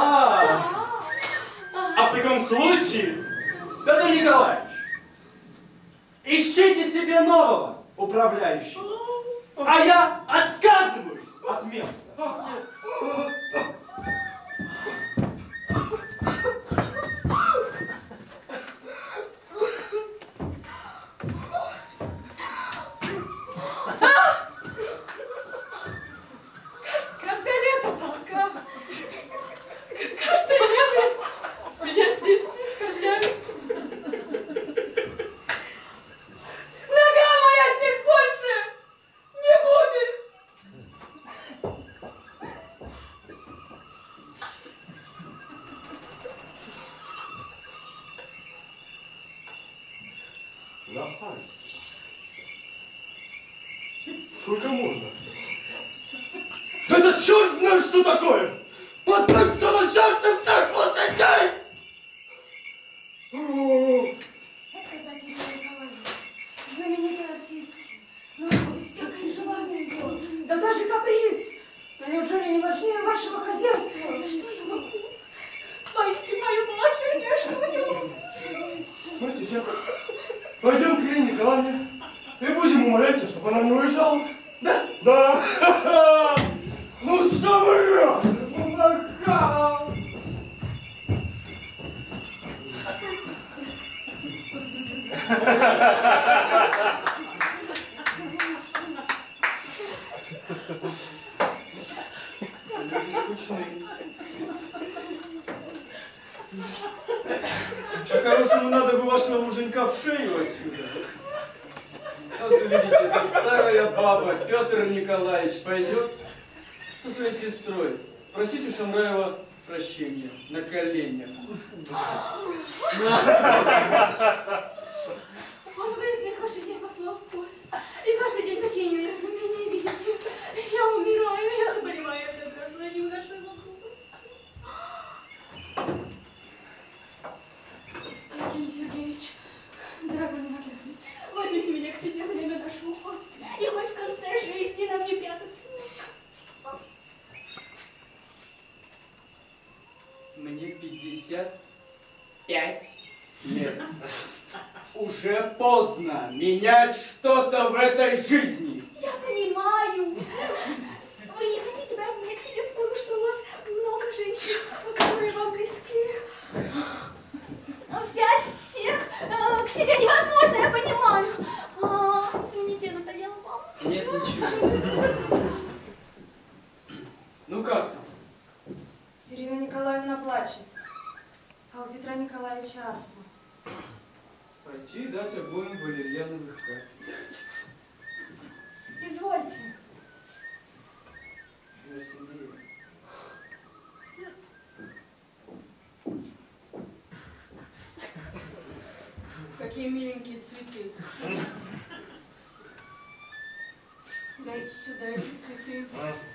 А в таком случае, Петр Николаевич, ищите себе нового управляющего, а я отказываюсь от места. Каждое лето только. Каждое лето меня здесь не оставляют. Нога моя здесь больше не будет. Сколько можно? Да это черт знает, что такое! Подбрось, что начальник всех лошадей! Отказать Елене Николаевне, знаменитой артистке. Ну, всякое желание ее. Да даже каприз. Но неужели не важнее вашего хозяйства? Да что я могу? Пойдите мое положение, что-нибудь. Мы сейчас пойдем к Елене Николаевне и будем умолять ее, чтобы она не уезжала. Да? Да! Ну что мы рвем? Помогал! По-хорошему, надо бы вашего муженька в шею отсюда. Вот вы видите, эта старая баба, Петр Николаевич, пойдет со своей сестрой просить у Шамраева прощения на коленях. Он выездных лошадей послал в поле. И каждый день такие недоразумения, видите. Я умираю, я заболеваю, я все прошу, я не выношу его глупости. Евгений Сергеевич, 5 лет. Уже поздно менять что-то в этой жизни. Я понимаю. Вы не хотите брать меня к себе, потому что у вас много женщин, которые вам близки. Взять всех к себе невозможно, я понимаю. Извините, я надоела вам. Нет, ничего. Ну как там? Ирина Николаевна плачет, а у Петра Николаевича астма. Пойти и дать обоим валерьяновых капель. Извольте. На себе. Какие миленькие цветы. Дайте сюда эти цветы.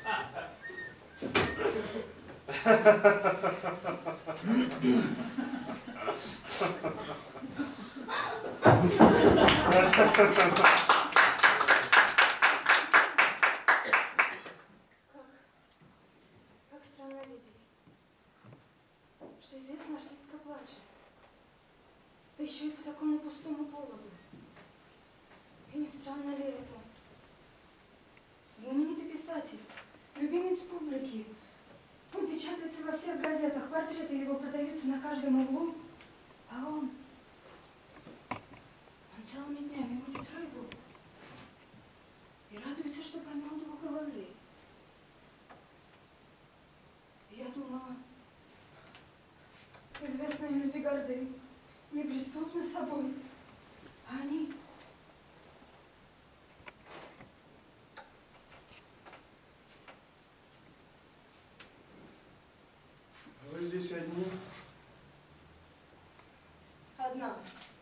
Как странно видеть, что известная артистка плачет. Да еще и по такому пустому поводу. И не странно ли это? Знаменитый писатель, любимец публики. Он печатается во всех газетах, портреты его продаются на каждом углу. А он целыми днями будет рыбу и радуется, что поймал 2 головлей. Я думала, известные люди горды, неприступны собой, а они... Вы здесь одни? Одна.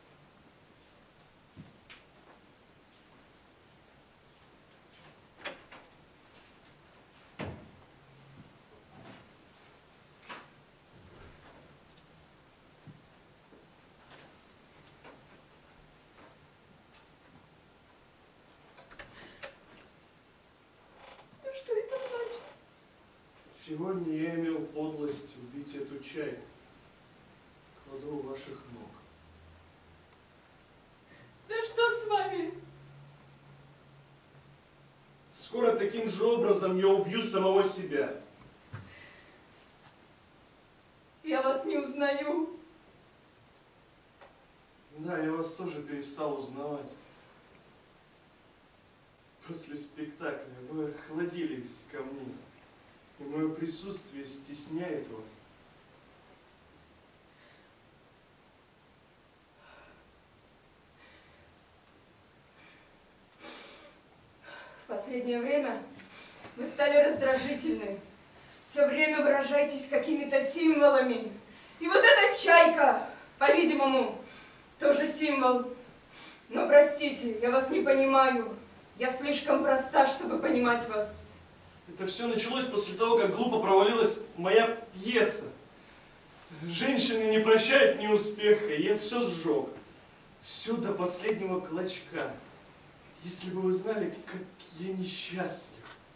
Что это значит? Сегодня я имел подлость убить эту чайку. Кладу у ваших ног. Да что с вами? Скоро таким же образом я убью самого себя. Я вас не узнаю. Да, я вас тоже перестал узнавать. После спектакля вы охладились ко мне, и мое присутствие стесняет вас. В последнее время вы стали раздражительны. Все время выражаетесь какими-то символами. И вот эта чайка, по-видимому, тоже символ. Но простите, я вас не понимаю. Я слишком проста, чтобы понимать вас. Это все началось после того, как глупо провалилась моя пьеса. Женщины не прощают неуспеха, и я все сжег. Все до последнего клочка. Если бы вы знали, как я несчастлив.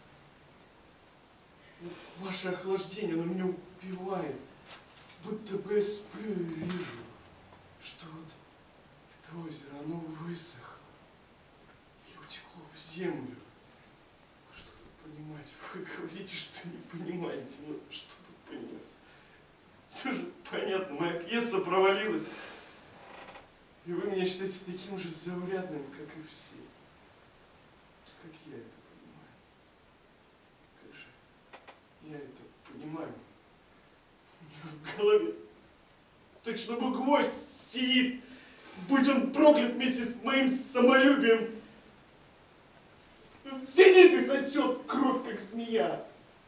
Вот ваше охлаждение, оно меня убивает. Будто бы я сплю и вижу, что вот это озеро, оно высохло и утекло в землю. Что тут понимать? Вы говорите, что не понимаете, но что тут понимать? Все же понятно, моя пьеса провалилась. И вы меня считаете таким же заурядным, как и все. Как я это понимаю? Как же я это понимаю? У меня в голове точно бы гвоздь сидит, будь он проклят вместе с моим самолюбием. Сидит и сосет кровь, как змея.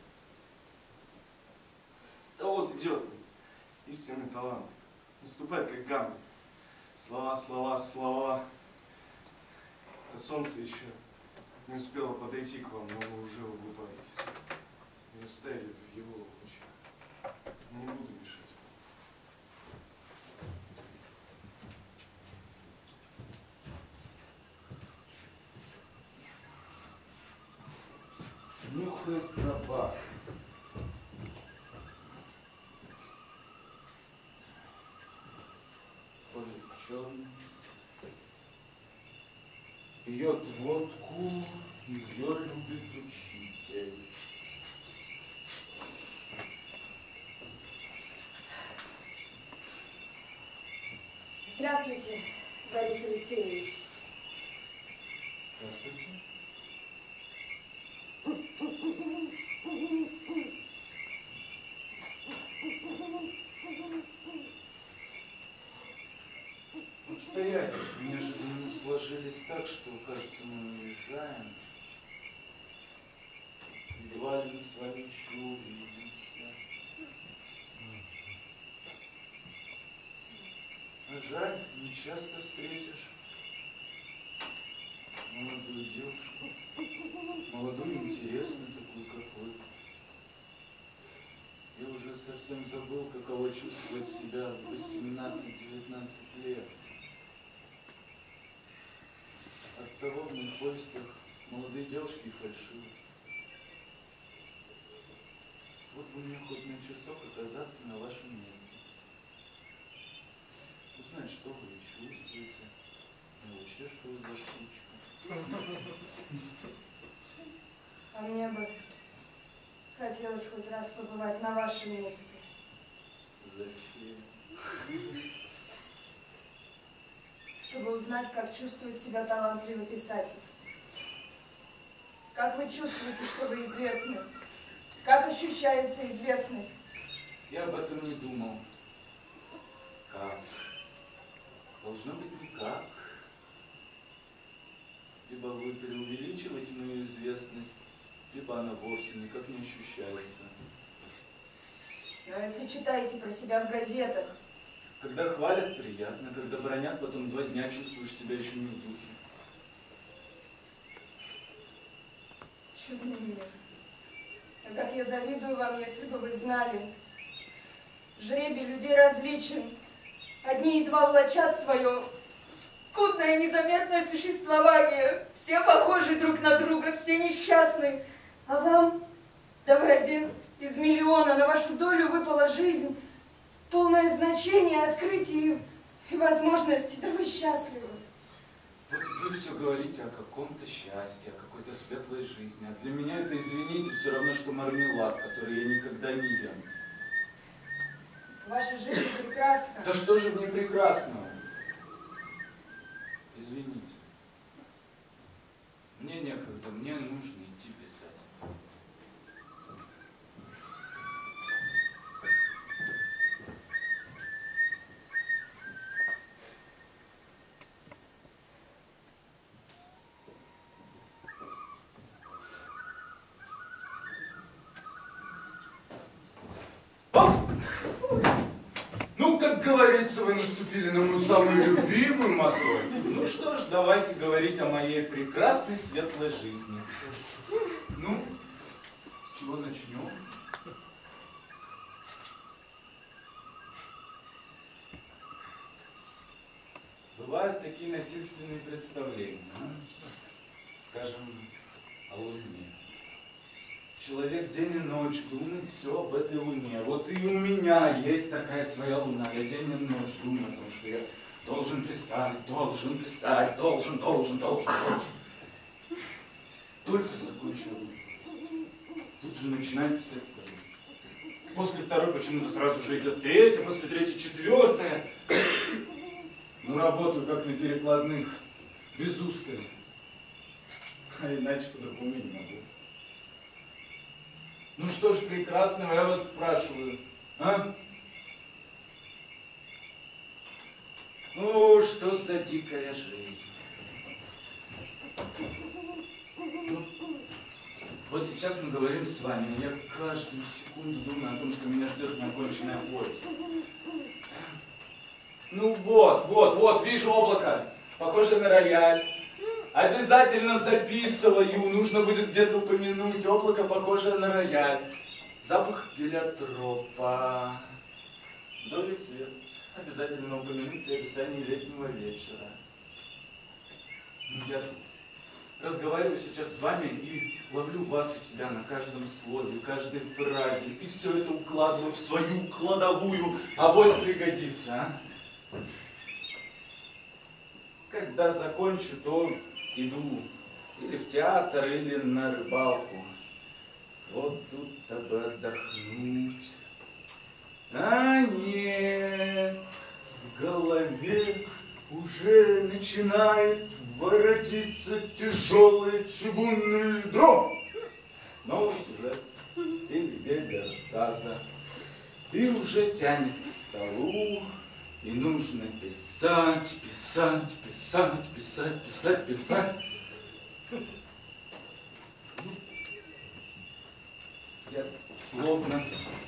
Да вот идет истинный талант. Наступает, как Гамлет. Слова, слова, слова. Это солнце еще не успело подойти к вам, но вы уже улыбаетесь. И растаяли в его лучах. Не буду мешать вам. Нюхает табак. ученый. Пьет водку, ее любит учитель. Здравствуйте, Борис Алексеевич. Здравствуйте. Обстоятельства неожиданно сложились так, что, кажется, мы уезжаем. Едва ли мы с вами еще увидимся. А жаль, не часто встретишь молодую девушку, молодую, интересную такую, как вы. Я уже совсем забыл, каково чувствовать себя в 18-19 лет. Оттого в моих повестях молодые девушки фальшивы. Вот бы мне хоть на часок оказаться на вашем месте. Узнать, что вы чувствуете, и вообще, что вы за штучка. А мне бы хотелось хоть раз побывать на вашем месте. Зачем? Чтобы узнать, как чувствует себя талантливый писатель. Как вы чувствуете, что вы известны? Как ощущается известность? Я об этом не думал. Как? Должно быть никак. Либо вы преувеличиваете мою известность, либо она вовсе никак не ощущается. Но если читаете про себя в газетах, Когда хвалят, приятно, когда бронят, потом 2 дня чувствуешь себя еще не в духе. чудный мир. А как я завидую вам, если бы вы знали. Жребий людей различен. Одни едва влачат свое скудное незаметное существование. Все похожи друг на друга, все несчастны. А вам, да вы один из миллиона, на вашу долю выпала жизнь, полное значение, открытий и возможностей, да вы счастливы. Вот вы все говорите о каком-то счастье, о какой-то светлой жизни. А для меня это, извините, все равно, что мармелад, который я никогда не ем. Ваша жизнь прекрасна. Да что же в ней прекрасного? Извините. Мне некогда, мне нужно идти писать. Ну, как говорится, вы наступили на мою самую любимую мозоль. Ну что ж, давайте говорить о моей прекрасной светлой жизни. Ну, с чего начнем? Бывают такие насильственные представления, скажем, о Луне. Человек день и ночь думает все об этой Луне. Вот и у меня есть такая своя Луна. Я день и ночь думаю о том, что я должен писать, должен. Только закончил. Тут же начинаю писать вторую. После второй почему-то сразу же идет третья, после третьей четвертая. Ну, работаю как на перекладных, без устали. А иначе по-другому не могу. Ну что ж прекрасного, я вас спрашиваю, а? Ну, что за дикая жизнь? Ну, вот сейчас мы говорим с вами, и я каждую секунду думаю о том, что меня ждет неоконченная повесть. Ну вот, вижу облако, похоже на рояль. Обязательно записываю, нужно будет где-то упомянуть. Облако, похожее на рояль. Запах гелиотропа. Вдовий цвет. Обязательно упомянуть при описании летнего вечера. Я разговариваю сейчас с вами и ловлю вас и себя на каждом слове, каждой фразе. И все это укладываю в свою кладовую. Авось пригодится, а? когда закончу, то иду или в театр, или на рыбалку. Вот тут-то бы отдохнуть. А нет, в голове уже начинает воротиться тяжелый чугунный дром. Новый сюжет или идея для рассказа. И уже тянет к столу, и нужно писать, писать, писать, писать, писать, писать. Я словно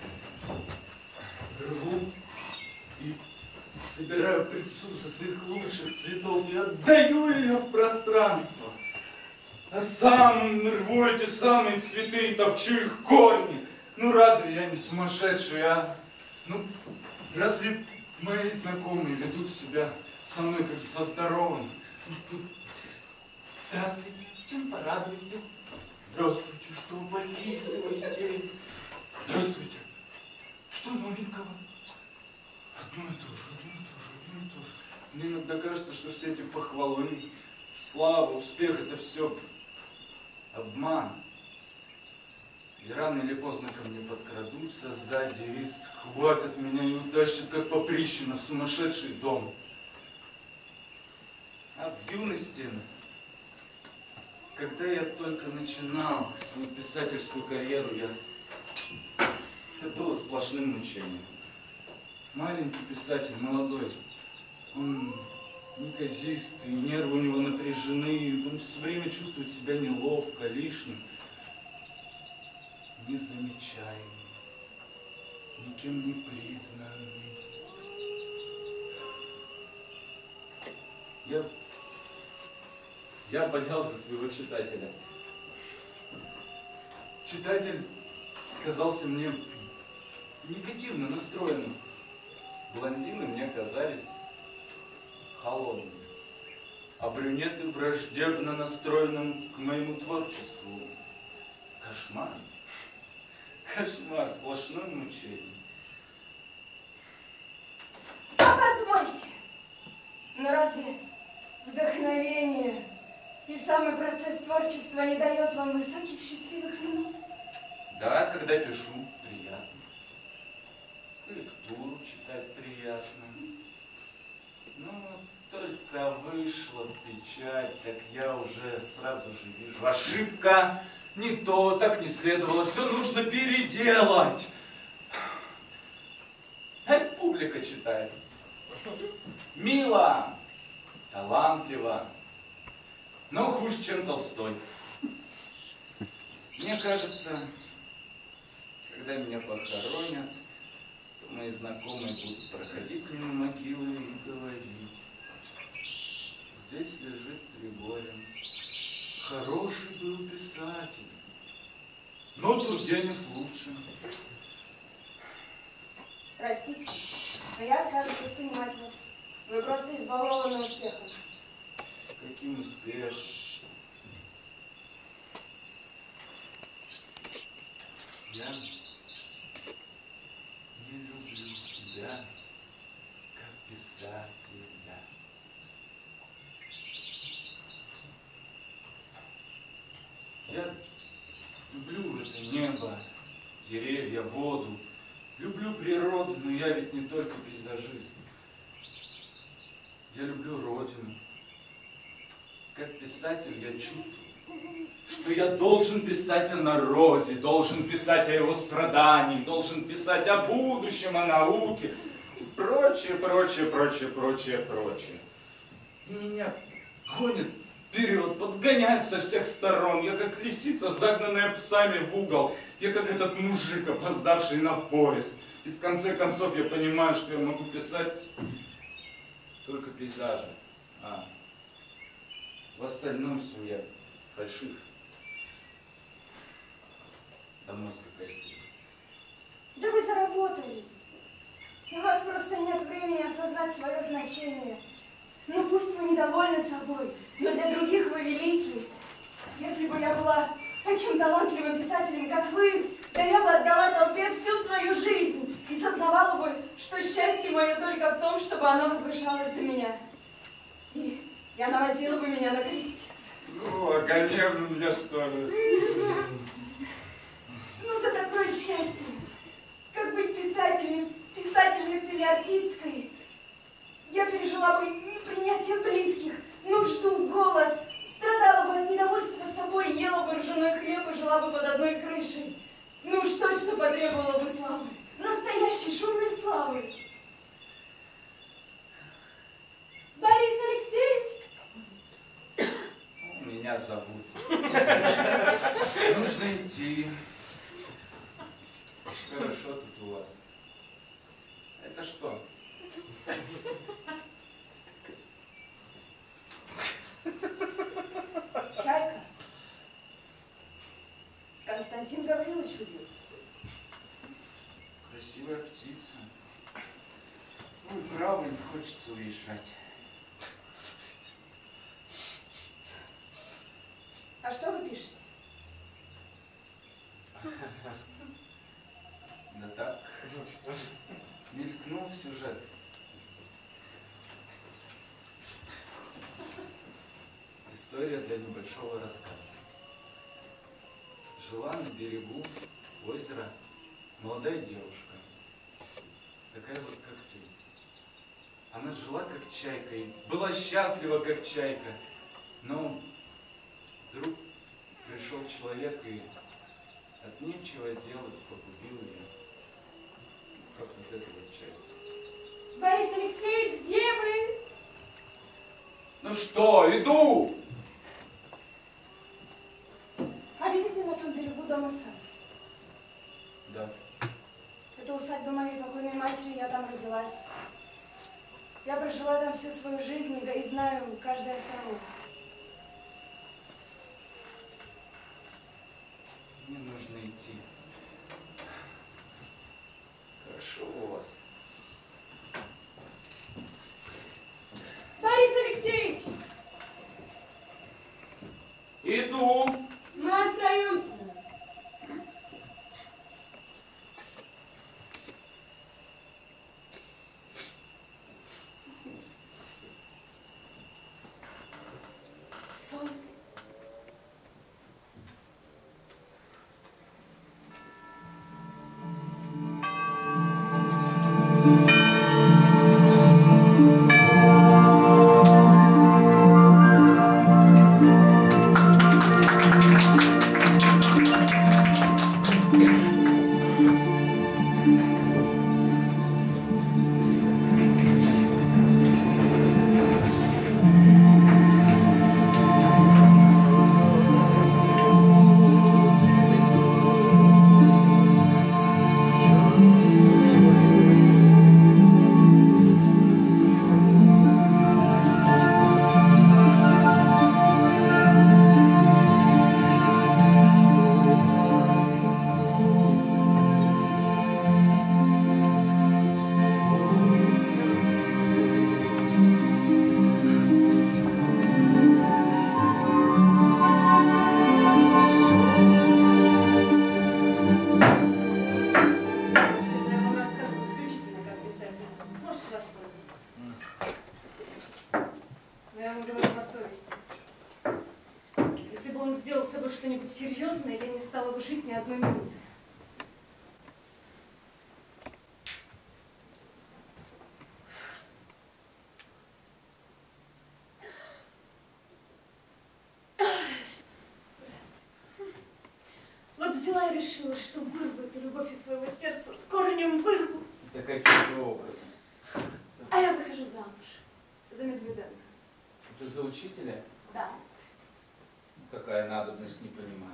рву и собираю пыльцу со своих лучших цветов и отдаю ее в пространство. А сам рву эти самые цветы и топчу их корни. Ну разве я не сумасшедший, а? Ну разве мои знакомые ведут себя со мной как со здоровым? Здравствуйте, чем порадуете? Здравствуйте, что подписываете? Здравствуйте, что новенького? Одно и то же, одно и то же, одно и то же. Мне иногда кажется, что все эти похвалы, слава, успех — это все обман. И рано или поздно ко мне подкрадутся сзади и схватят меня и утащат, как поприщено, в сумасшедший дом. А в юности, когда я только начинал свою писательскую карьеру, это было сплошным мучением. Маленький писатель, молодой, он неказистый, нервы у него напряжены, он все время чувствует себя неловко, лишним, незамечаемым, никем не признанным. Я боялся своего читателя. Читатель казался мне негативно настроенным. Блондины мне казались холодными, а брюнеты враждебно настроенным к моему творчеству. Кошмар. Кошмар, сплошное мучение. Позвольте, но разве вдохновение и самый процесс творчества не дает вам высоких счастливых минут? Да, когда пишу, приятно. Корректуру читать приятно. Но только вышла в печать, так я уже сразу же вижу: ошибка, не то, так не следовало, все нужно переделать. Это публика читает. Мило, талантливо, но хуже, чем Толстой. Мне кажется, когда меня похоронят, то мои знакомые будут проходить мимо могилы и говорить: здесь лежит Тригорин. Хороший был писатель, но Тургенев лучше. Простите, но я отказываюсь воспринимать вас. Вы просто избалованы успехом. Каким успехом? Я не люблю себя как писателя. Я люблю это небо, деревья, воду. Люблю природу, но я ведь не только пейзажист. Я люблю родину. Как писатель я чувствую, что я должен писать о народе, должен писать о его страдании, должен писать о будущем, о науке и прочее, прочее, прочее, прочее, прочее. И меня гонят вперед, подгоняют со всех сторон. Я как лисица, загнанная псами в угол. Я как этот мужик, опоздавший на поезд. И в конце концов я понимаю, что я могу писать только пейзажи. В остальном все я фальшив. До мозга костей. Да вы заработались. У вас просто нет времени осознать свое значение. Ну пусть вы недовольны собой, но для других вы великие. Если бы я была таким талантливым писателем, как вы, да я бы отдала толпе всю свою жизнь и сознавала бы, что счастье мое только в том, чтобы оно возвышалось до меня. И И она возила бы меня на крестец. Ну, а Ганевну мне что ли? Ну, за такое счастье. Как быть писательницей или артисткой. Я пережила бы непринятие близких, нужду, голод, страдала бы от недовольства собой, ела бы ржаной хлеб и жила бы под одной крышей. Ну уж точно потребовала бы славы. Настоящей шумной славы. Борис Алексеевич! Меня зовут. Нужно идти. Хорошо тут у вас. Это что? Чайка. Константин Гаврилович убил. Красивая птица. Ну, право, не хочется уезжать. А что вы пишете? Да так. Мелькнул сюжет. История для небольшого рассказа. Жила на берегу озера молодая девушка. Такая вот, как ты. Она жила как чайка и была счастлива как чайка. Но вдруг пришел человек и от нечего делать погубил ее. Как вот эта вот чайка. Борис Алексеевич, где вы? Ну что, иду! А видите на том берегу дома сад? Да. Это усадьба моей покойной матери, я там родилась. Я прожила там всю свою жизнь и знаю каждый островок. Мне нужно идти. Хорошо у вас. Борис Алексеевич! Иду! Мы остаемся. Сон. Что-нибудь серьезное, я не стала бы жить ни одной минуты. Вот взяла и решила, что вырву эту любовь из своего сердца, с корнем вырву. Это каким же образом? А я выхожу замуж за Медведенко. Это за учителя? Да. Какая надобность, не понимаю.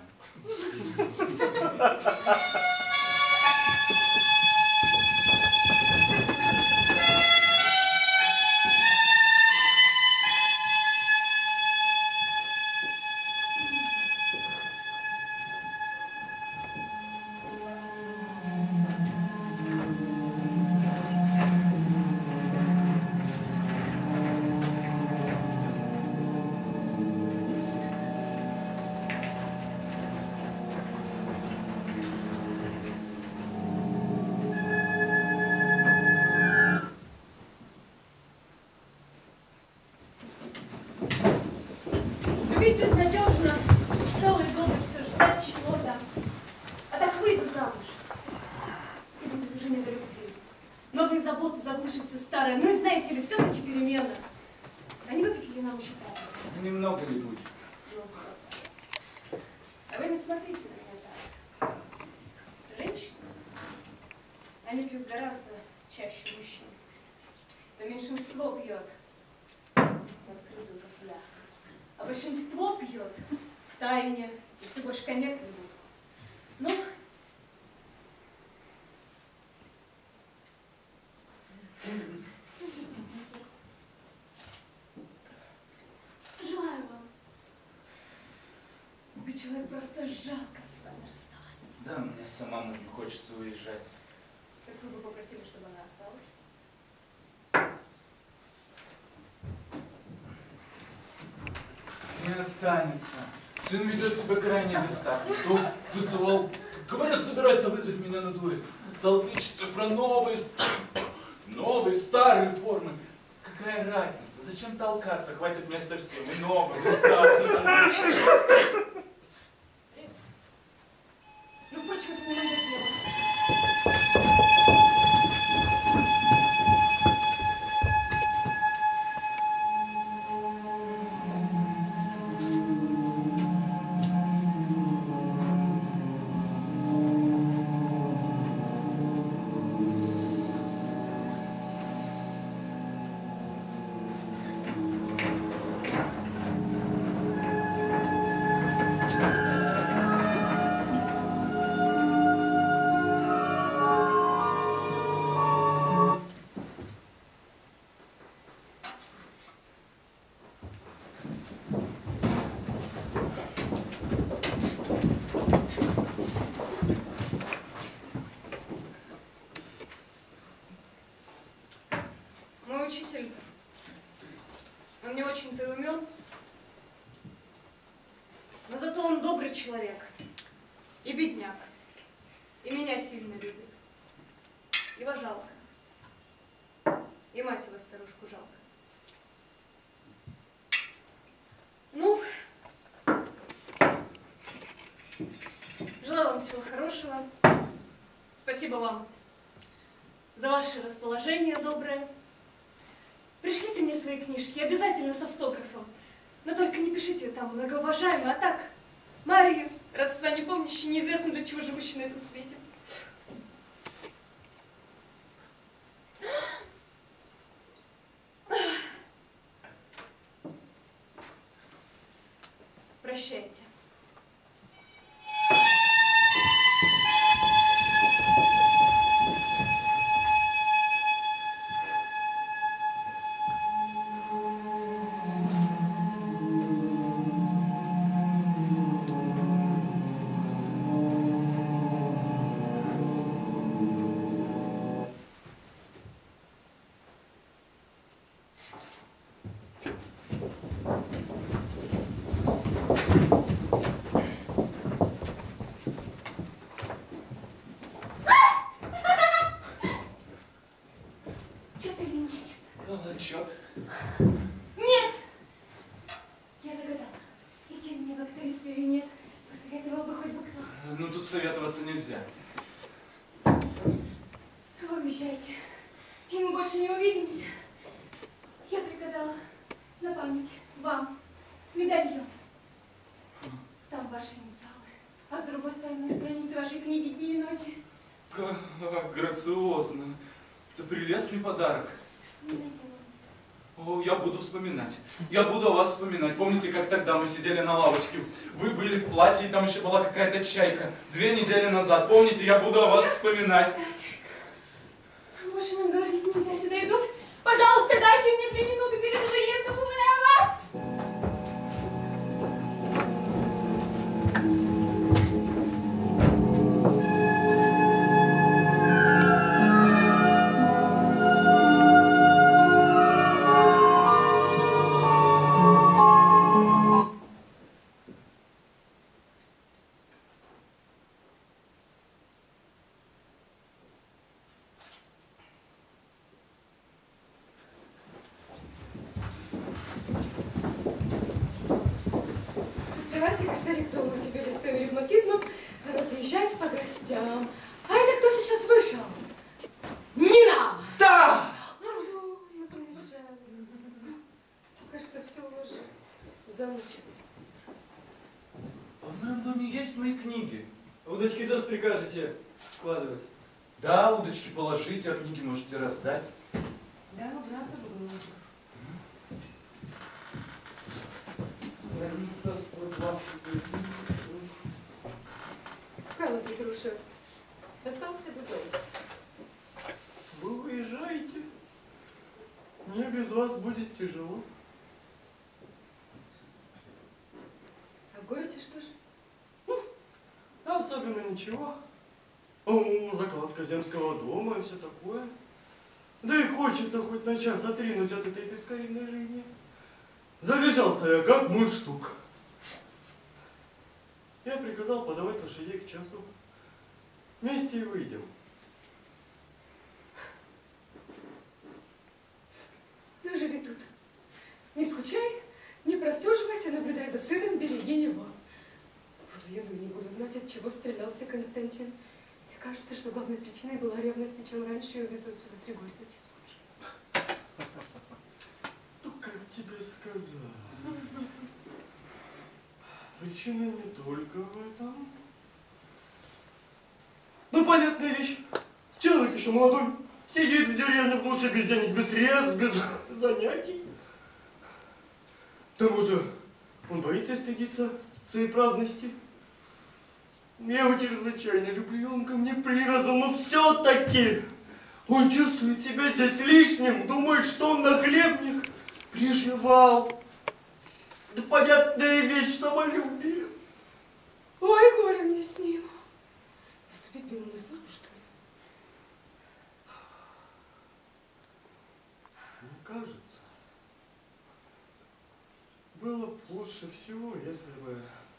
Любить безнадежно, целые годы все ждать чего-то. А так выйду замуж. И будет уже не до любви. Новые заботы заглушат все старое. Ну и знаете ли, все-таки перемена. А не выпить ли нам еще правду? Немного ли будет? А вы не смотрите на меня так. Женщины, они пьют гораздо чаще мужчин. Это меньшинство пьет в открытую кафлях. А большинство пьет в тайне и все больше коньяк и водку. Ну, желаю вам. Вы человек, просто жалко с вами расставаться. Да, мне самому не хочется уезжать. Так вы бы попросили, чтобы она осталась? Не останется. Сын ведет себя крайне бестактно. То вызывал, говорят, собирается вызвать меня на дуэль. Толпичется про новые старые формы. Какая разница? Зачем толкаться? Хватит места всем. И новым, и старым. Ну, впрочем, это не мое дело. Мой учитель, он не очень-то и умен, но зато он добрый человек и бедняк, и меня сильно любит. Его жалко, и мать его старушку жалко. Ну, желаю вам всего хорошего. Спасибо вам за ваше расположение доброе. Пришлите мне свои книжки, обязательно с автографом. Но только не пишите там многоуважаемый, а так, Марию, родства не помнящей, неизвестно для чего живущей на этом свете. Прощайте. Что-то или нечто? Отчет. Нет! Я загадала, идти мне в актрисы или нет. Посоветовал бы хоть бы кто. Ну тут советоваться нельзя. Вы уезжайте, и мы больше не увидимся. Я приказала на память вам медальон. Там ваши инициалы, а с другой стороны страницы вашей книги «Дни и ночи». Как грациозно. Это прелестный подарок. Вспоминайте его. О, я буду вспоминать. Я буду о вас вспоминать. Помните, как тогда мы сидели на лавочке? Вы были в платье, и там еще была какая-то чайка. 2 недели назад. Помните, я буду о вас вспоминать. Да, чайка. Больше нам говорить нельзя. Сюда идут. Пожалуйста, дайте мне 2 минуты перед уездом, умоляю вас. Стасик, старик дома теперь с твоим ревматизмом разъезжать по гостям. А это кто сейчас вышел? Нина! Да! Ну, помешали. Кажется, все уже замучилась. А в моем доме есть мои книги? Удочки тоже прикажете складывать? Да, удочки положите, а книги можете раздать. Да, у брата было. Карл Петруша, остался бы дома. Вы уезжаете? Мне без вас будет тяжело. А в городе что же? Да, особенно ничего. Ну, закладка земского дома и все такое. Да и хочется хоть на час отринуть от этой бескорыстной жизни. Залежался я как мундштук. Я приказал подавать лошадей к часу. Вместе и выйдем. Ну, живи тут. Не скучай, не простуживайся, наблюдай за сыном, береги его. Буду еду и не буду знать, от чего стрелялся Константин. Мне кажется, что главной причиной была ревность, и чем раньше ее везут сюда Тригорьева, тем лучше. Ну, как тебе сказать? Причина не только в этом. Ну, понятная вещь. Человек еще молодой, сидит в деревне в глуши без денег, без средств, без занятий. К тому же он боится стыдиться своей праздности. Я его чрезвычайно люблю, он ко мне привязан, но все-таки он чувствует себя здесь лишним, думает, что он нахлебник, приживал. Да понятная вещь, самолюбие. Ой, горе мне с ним. Поступить бы ему на службу, что ли? Мне кажется, было бы лучше всего, если бы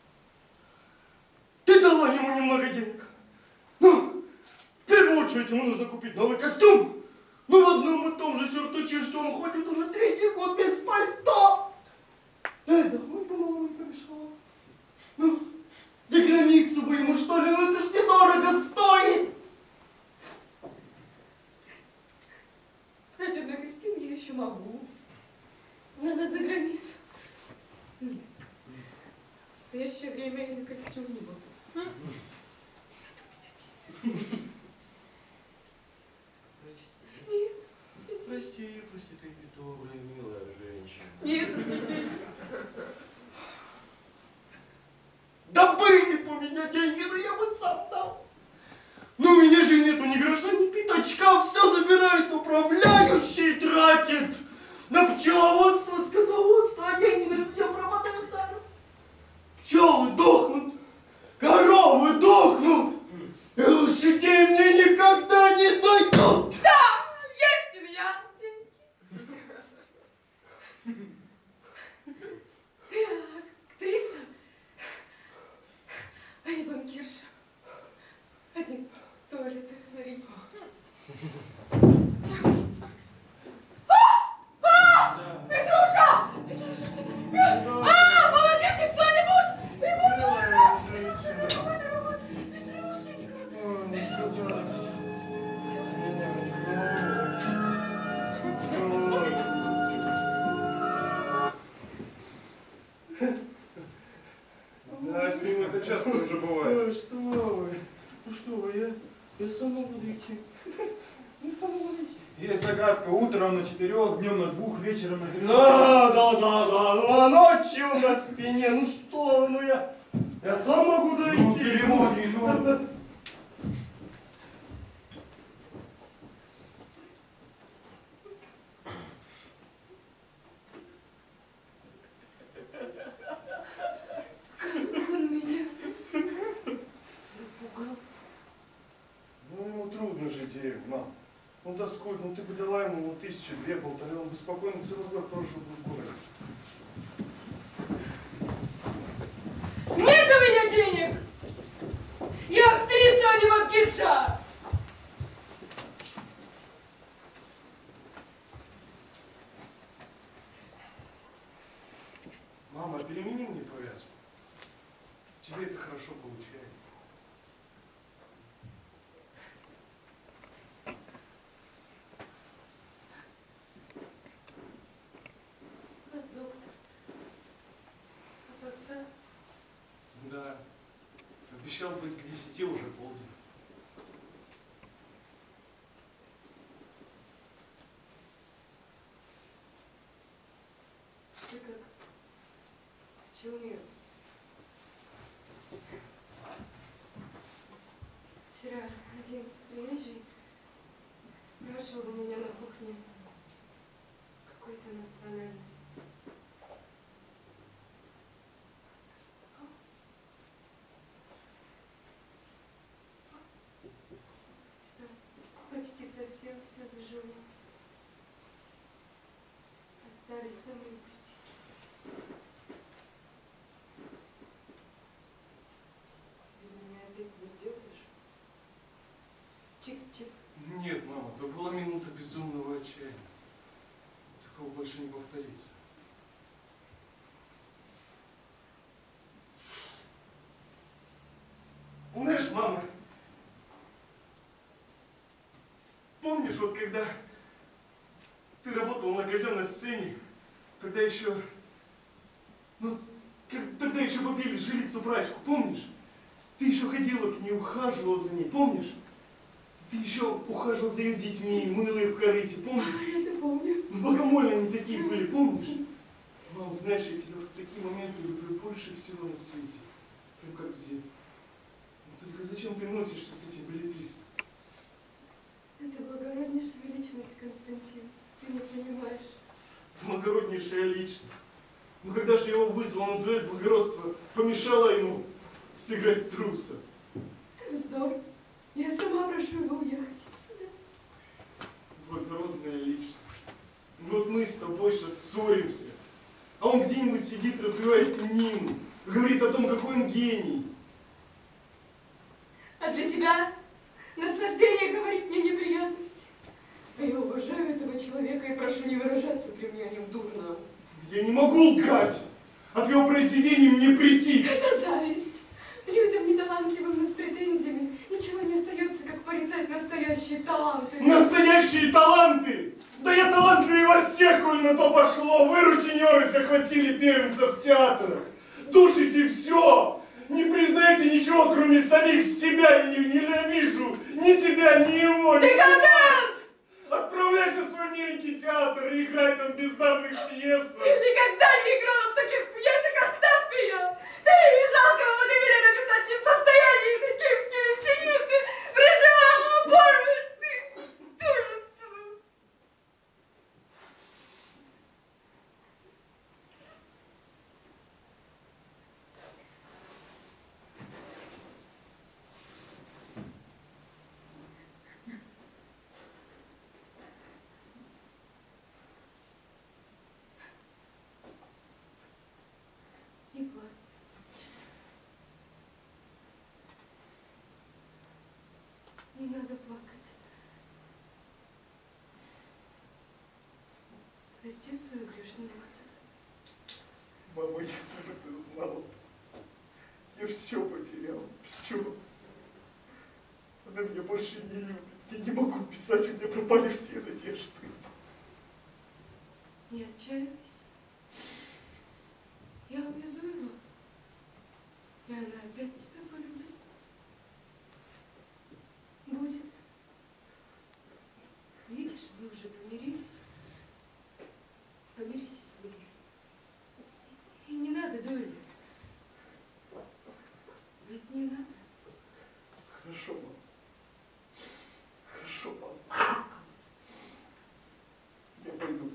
ты дала ему немного денег. Ну, в первую очередь ему нужно купить новый костюм. Ну, в одном и том же сюртуче, что он ходит уже 3-й год без пальто. Это мой по-моему не помешало. Ну, за границу бы ему, что ли, ну это ж недорого стоит. Хотя на костюм я еще могу. Надо за границу. Нет. В настоящее время я на костюм не могу. Нет у меня денег. Нет. Прости, ты добрая, милая женщина. Нет у меня денег. Да были бы у меня деньги, но я бы сам дал. Но у меня же нету ни гроша, ни пятачка, все забирает управляющий, тратит на пчеловодство, скотоводство, а деньги между тем пропадают даром. Пчелы дохнут, коровы дохнут, и лошадей мне никогда не дойдут. Да, есть у меня деньги. Я актриса, а не банкирша. Одни туалеты разорились. Петруша! Петрушечка! Помогите кто-нибудь! Ему дурно! Петрушечка! Да, с ним это часто уже бывает. Что вы? Ну что вы, я сам могу дойти. Я сам могу дойти. Есть загадка. Утром на 4, днем на 2, вечером на 3. Да, ночью на спине. Ну что вы, ну я сам могу дойти. Ну, церемонии, ну. Он меня напугал. Ну, ему трудно жить, деревне, мам. Он тоскует, ну ты бы дала ему 1000, 2, 1,5, он бы спокойно целый год прожил бы в городе. Нет у меня денег! Я актриса, а не банкирша! Мама, перемени мне повязку. тебе это хорошо получается. Да, доктор. Опоздал. Да. Обещал быть к 10 уже полдень. Ты как? В чем мир? Вчера один приезжий спрашивал у меня на кухне, какой ты национальности. Тебя почти совсем все зажило. Остались самые пустяки. Без меня обед не сделаешь? Чик-чик. Нет, мама, это была минута безумного отчаяния. Такого больше не повторится. Знаешь, мама, помнишь, вот когда ты работала на казенной сцене, тогда еще, тогда еще побили жилицу-прачку, помнишь? Ты еще ходила к ней, ухаживала за ней, помнишь? Ты еще ухаживал за ее детьми, мыла их в корыте, помнишь? Я это помню. Богомольные они такие были, помнишь? Мам, знаешь, я тебя в такие моменты люблю больше всего на свете. Прям как в детстве. Но только зачем ты носишься с этим билетристом? Это благороднейшая личность, Константин. Ты не понимаешь. Благороднейшая личность. Но когда же я его вызвал на дуэль, благородство помешало ему сыграть труса. Это вздор. Я сама прошу его уехать отсюда. Благородная личность. Вот мы с тобой сейчас ссоримся, а он где-нибудь сидит, развивает Нину, говорит о том, какой он гений. А для тебя наслаждение говорить мне неприятности. А я уважаю этого человека и прошу не выражаться при мне о нем дурно. Я не могу лгать! От его произведений мне прийти! Это зависть. Людям неталантливым, но с претензиями ничего не остается, как порицать настоящие таланты. Настоящие таланты! Да я талантливее во всех, коль на то пошло! Вы, рутинеры, захватили первенцев театра! Душите все! Не признаете ничего, кроме самих себя! Я не ненавижу ни тебя, ни его! Декадент! Отправляйся в свой миленький театр и играй там бездарных пьесах! Я никогда не играла в таких пьесах, оставь меня! Ты и жалкого Водевиля написать не в состоянии, ты киевский мещанин, ты приживала упорность, ты ничтожество! Не плачь. Не надо плакать. Прости свою грешную мать. Мама, если бы ты знала, я все потерял, все. Она меня больше не любит. Я не могу писать, у меня пропали все надежды. Не отчаивайся. Я увезу его, и она опять тебя полюбит. Будет. Видишь, мы уже помирились. Помирись с ним. И не надо дуэли. Ведь не надо. Хорошо, мама. Хорошо, мама. Я пойду.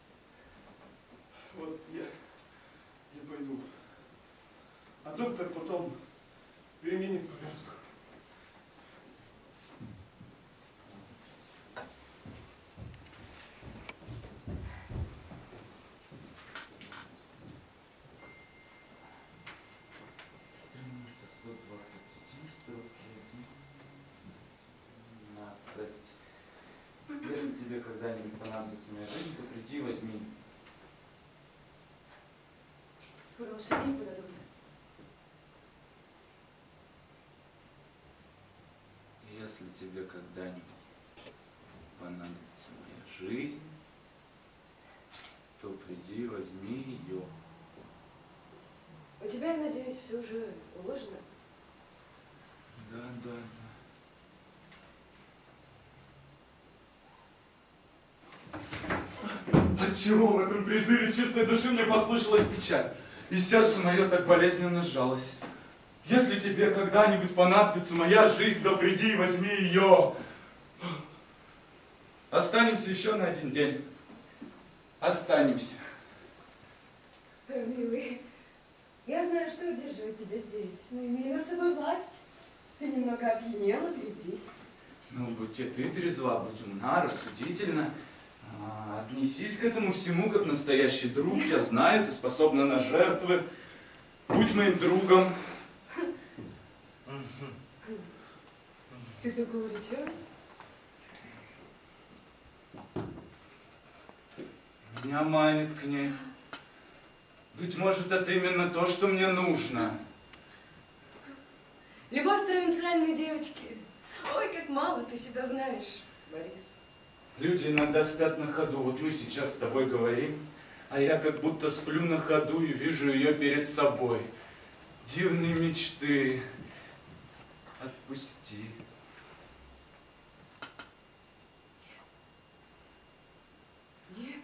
Вот я пойду. А доктор потом переменит повязку. Страница 121, строки 11. Если тебе когда-нибудь понадобится моя жизнь, то приди и возьми. Скоро лошадей подадут. тебе когда-нибудь понадобится моя жизнь, то приди и возьми ее. У тебя, я надеюсь, все уже уложено? Да, да, да. Отчего в этом призыве чистой души мне послышалась печаль, и сердце мое так болезненно сжалось? Если тебе когда-нибудь понадобится моя жизнь, то приди и возьми ее. Останемся еще на один день. Останемся. Милый, я знаю, что удерживает тебя здесь, но имею над собой власть. Ты немного опьянела, трезвись. Ну, будь ты трезва, будь умна, рассудительна. Отнесись к этому всему как настоящий друг. Я знаю, ты способна на жертвы. Будь моим другом. Ты так увлечен? Меня манит к ней. Быть может, это именно то, что мне нужно. Любовь провинциальной девочки. Ой, как мало ты себя знаешь, Борис. Люди иногда спят на ходу. Вот мы сейчас с тобой говорим, а я как будто сплю на ходу и вижу ее перед собой. Дивные мечты. Отпусти. Нет.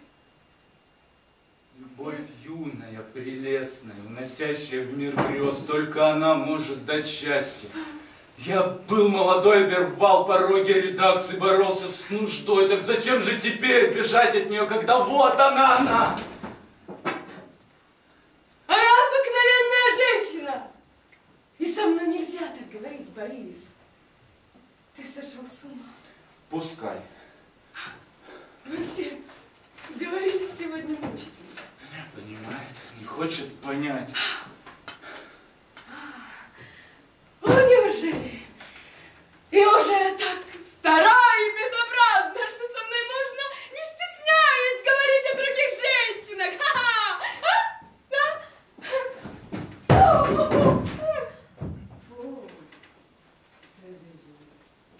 Любовь юная, прелестная, уносящая в мир грез, только она может дать счастье. Я был молодой, обервал пороги редакции, боролся с нуждой. Так зачем же теперь бежать от нее, когда вот она? А я обыкновенная женщина! И со мной нельзя так говорить, Борис. Ты сошел с ума. Пускай. Вы все сговорились сегодня мучить меня. Не понимает, не хочет понять. О, неужели? И уже так стара и безобразна, что со мной можно, не стесняясь, говорить о других женщинах. Да? Фу, ты безумный.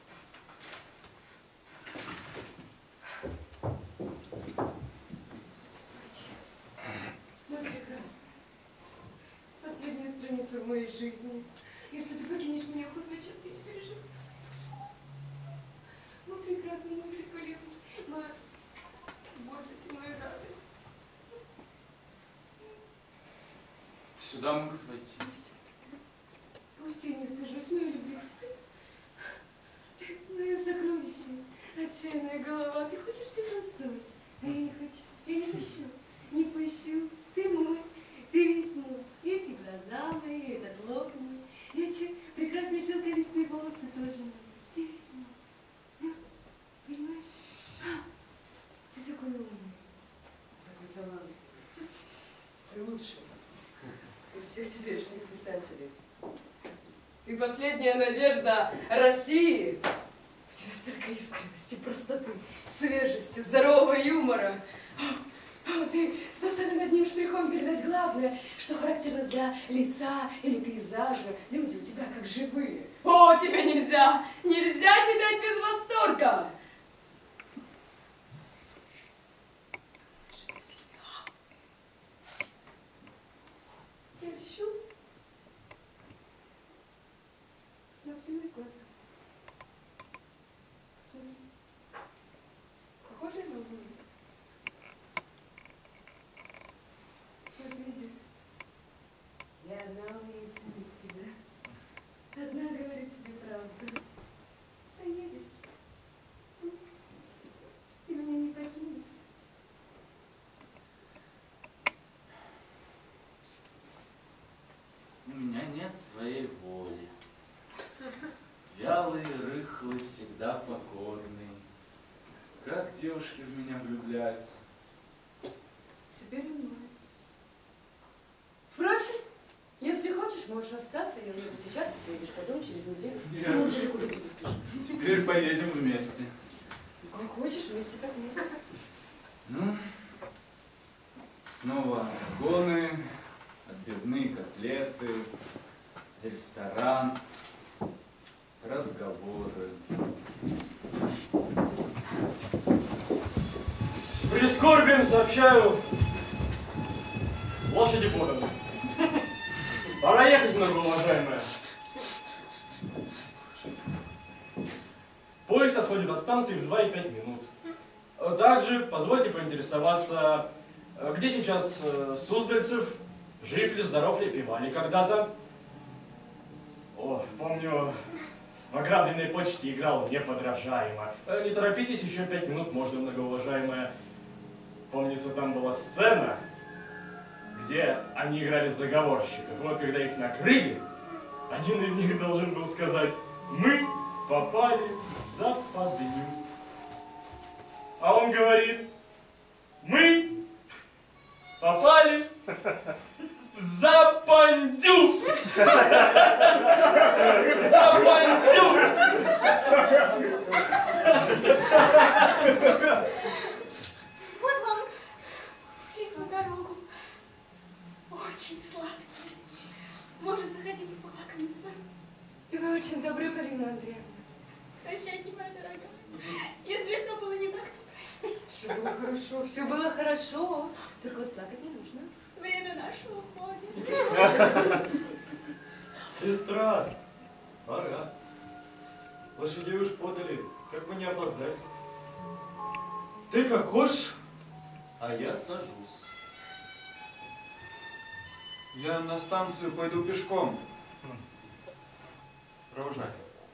Мой прекрасный. Последняя страница в моей жизни. Если ты покинешь меня хоть на час, я не переживу, я сойду с ума. Мой прекрасный, мой великолепный, моя гордость и моя радость. Сюда могут войти. Пусть я не стыжусь, моя любовь к тебе. Ты мое сокровище, отчаянная голова. Ты хочешь безумствовать? А я не хочу, я не пущу, не пущу. Ты мой, ты весь мой. Эти глаза мои, этот лоб мой. Эти прекрасные шелковистые волосы тоже мои. Ты весь мой. Да? Понимаешь? Ты такой умный. Такой талант. Ты лучший из всех теперешних писателей. Ты последняя надежда России. У тебя столько искренности, простоты, свежести, здорового юмора. Ты способен одним штрихом передать главное, что характерно для лица или пейзажа. Люди у тебя как живые. О, тебе нельзя читать без восторга. Тебя щут? Смотри на глаза. Смотри. Похоже на меня? Вот видишь, и одна умеет ценить тебя. Одна говорит тебе правду. Поедешь. Ты меня не покинешь. У меня нет своей воли. Вялый, рыхлый, всегда покорный. Как девушки в меня влюбляются. Теперь умно. Впрочем, если хочешь, можешь остаться. Я уеду сейчас, ты поедешь потом, через неделю. Смотри, куда ты спешишь. Теперь поедем вместе. Как хочешь, вместе так вместе. Ну, снова гоны, отбивные котлеты, ресторан. разговоры. С прискорбием сообщаю, лошади поданы. Пора ехать, многоуважаемая. Поезд отходит от станции в 2,5 минут. Также позвольте поинтересоваться, где сейчас Суздальцев, жив ли, здоров ли, пивали когда-то. О, помню, в ограбленной почте играл неподражаемо. Не торопитесь, еще 5 минут можно, многоуважаемая. Помнится, там была сцена, где они играли заговорщиков. Вот когда их накрыли, один из них должен был сказать: «Мы попали в западню». А он говорит: «Мы попали в запандю». Запандю. Вот вам слив на дорогу. Очень сладкий. Может, захотите полакомиться? И вы очень добры, Полина Андреевна. Прощайте, моя дорогая. Если что было не так, то простите. Все было хорошо, все было хорошо. Только вот плакать не нужно. Время наше уходит. Сестра, пора. Лошадей уж подали, как бы не опоздать. Ты как хочешь, а я сажусь. Я на станцию пойду пешком. Провожай.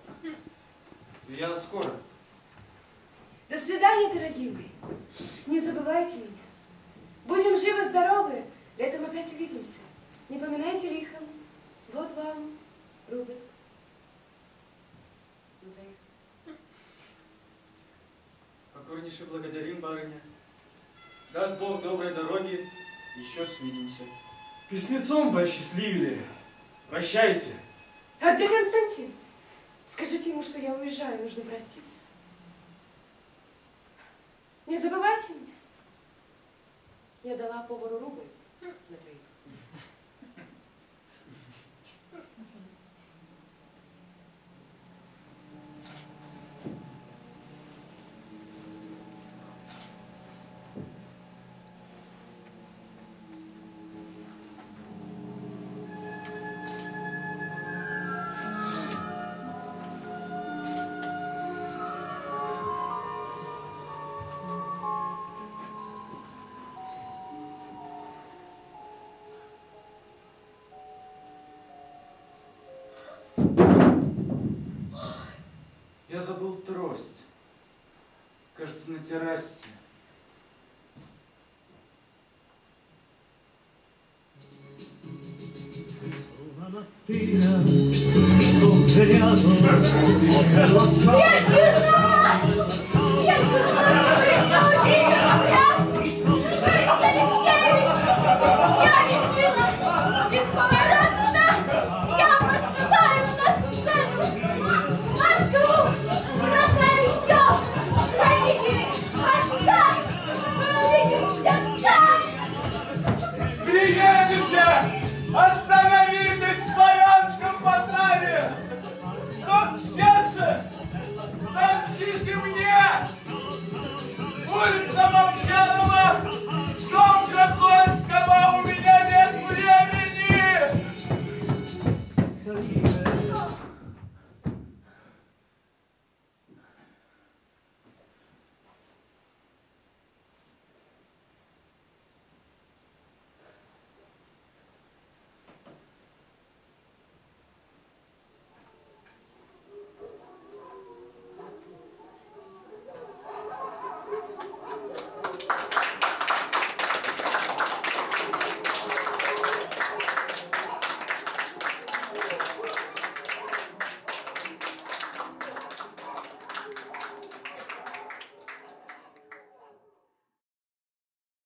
Я скоро. До свидания, дорогие мои. Не забывайте меня. Будем живы-здоровы. Летом опять увидимся. Не поминайте лихом. Вот вам рубль. Покорнейше благодарим, барыня. Даст Бог доброй дороги, еще свидимся. Письмецом бы осчастливили. Прощайте. А где Константин? Скажите ему, что я уезжаю, нужно проститься. Не забывайте меня. Я дала повару рубль на двоих. Я забыл трость. Кажется, на террасе. Приедете!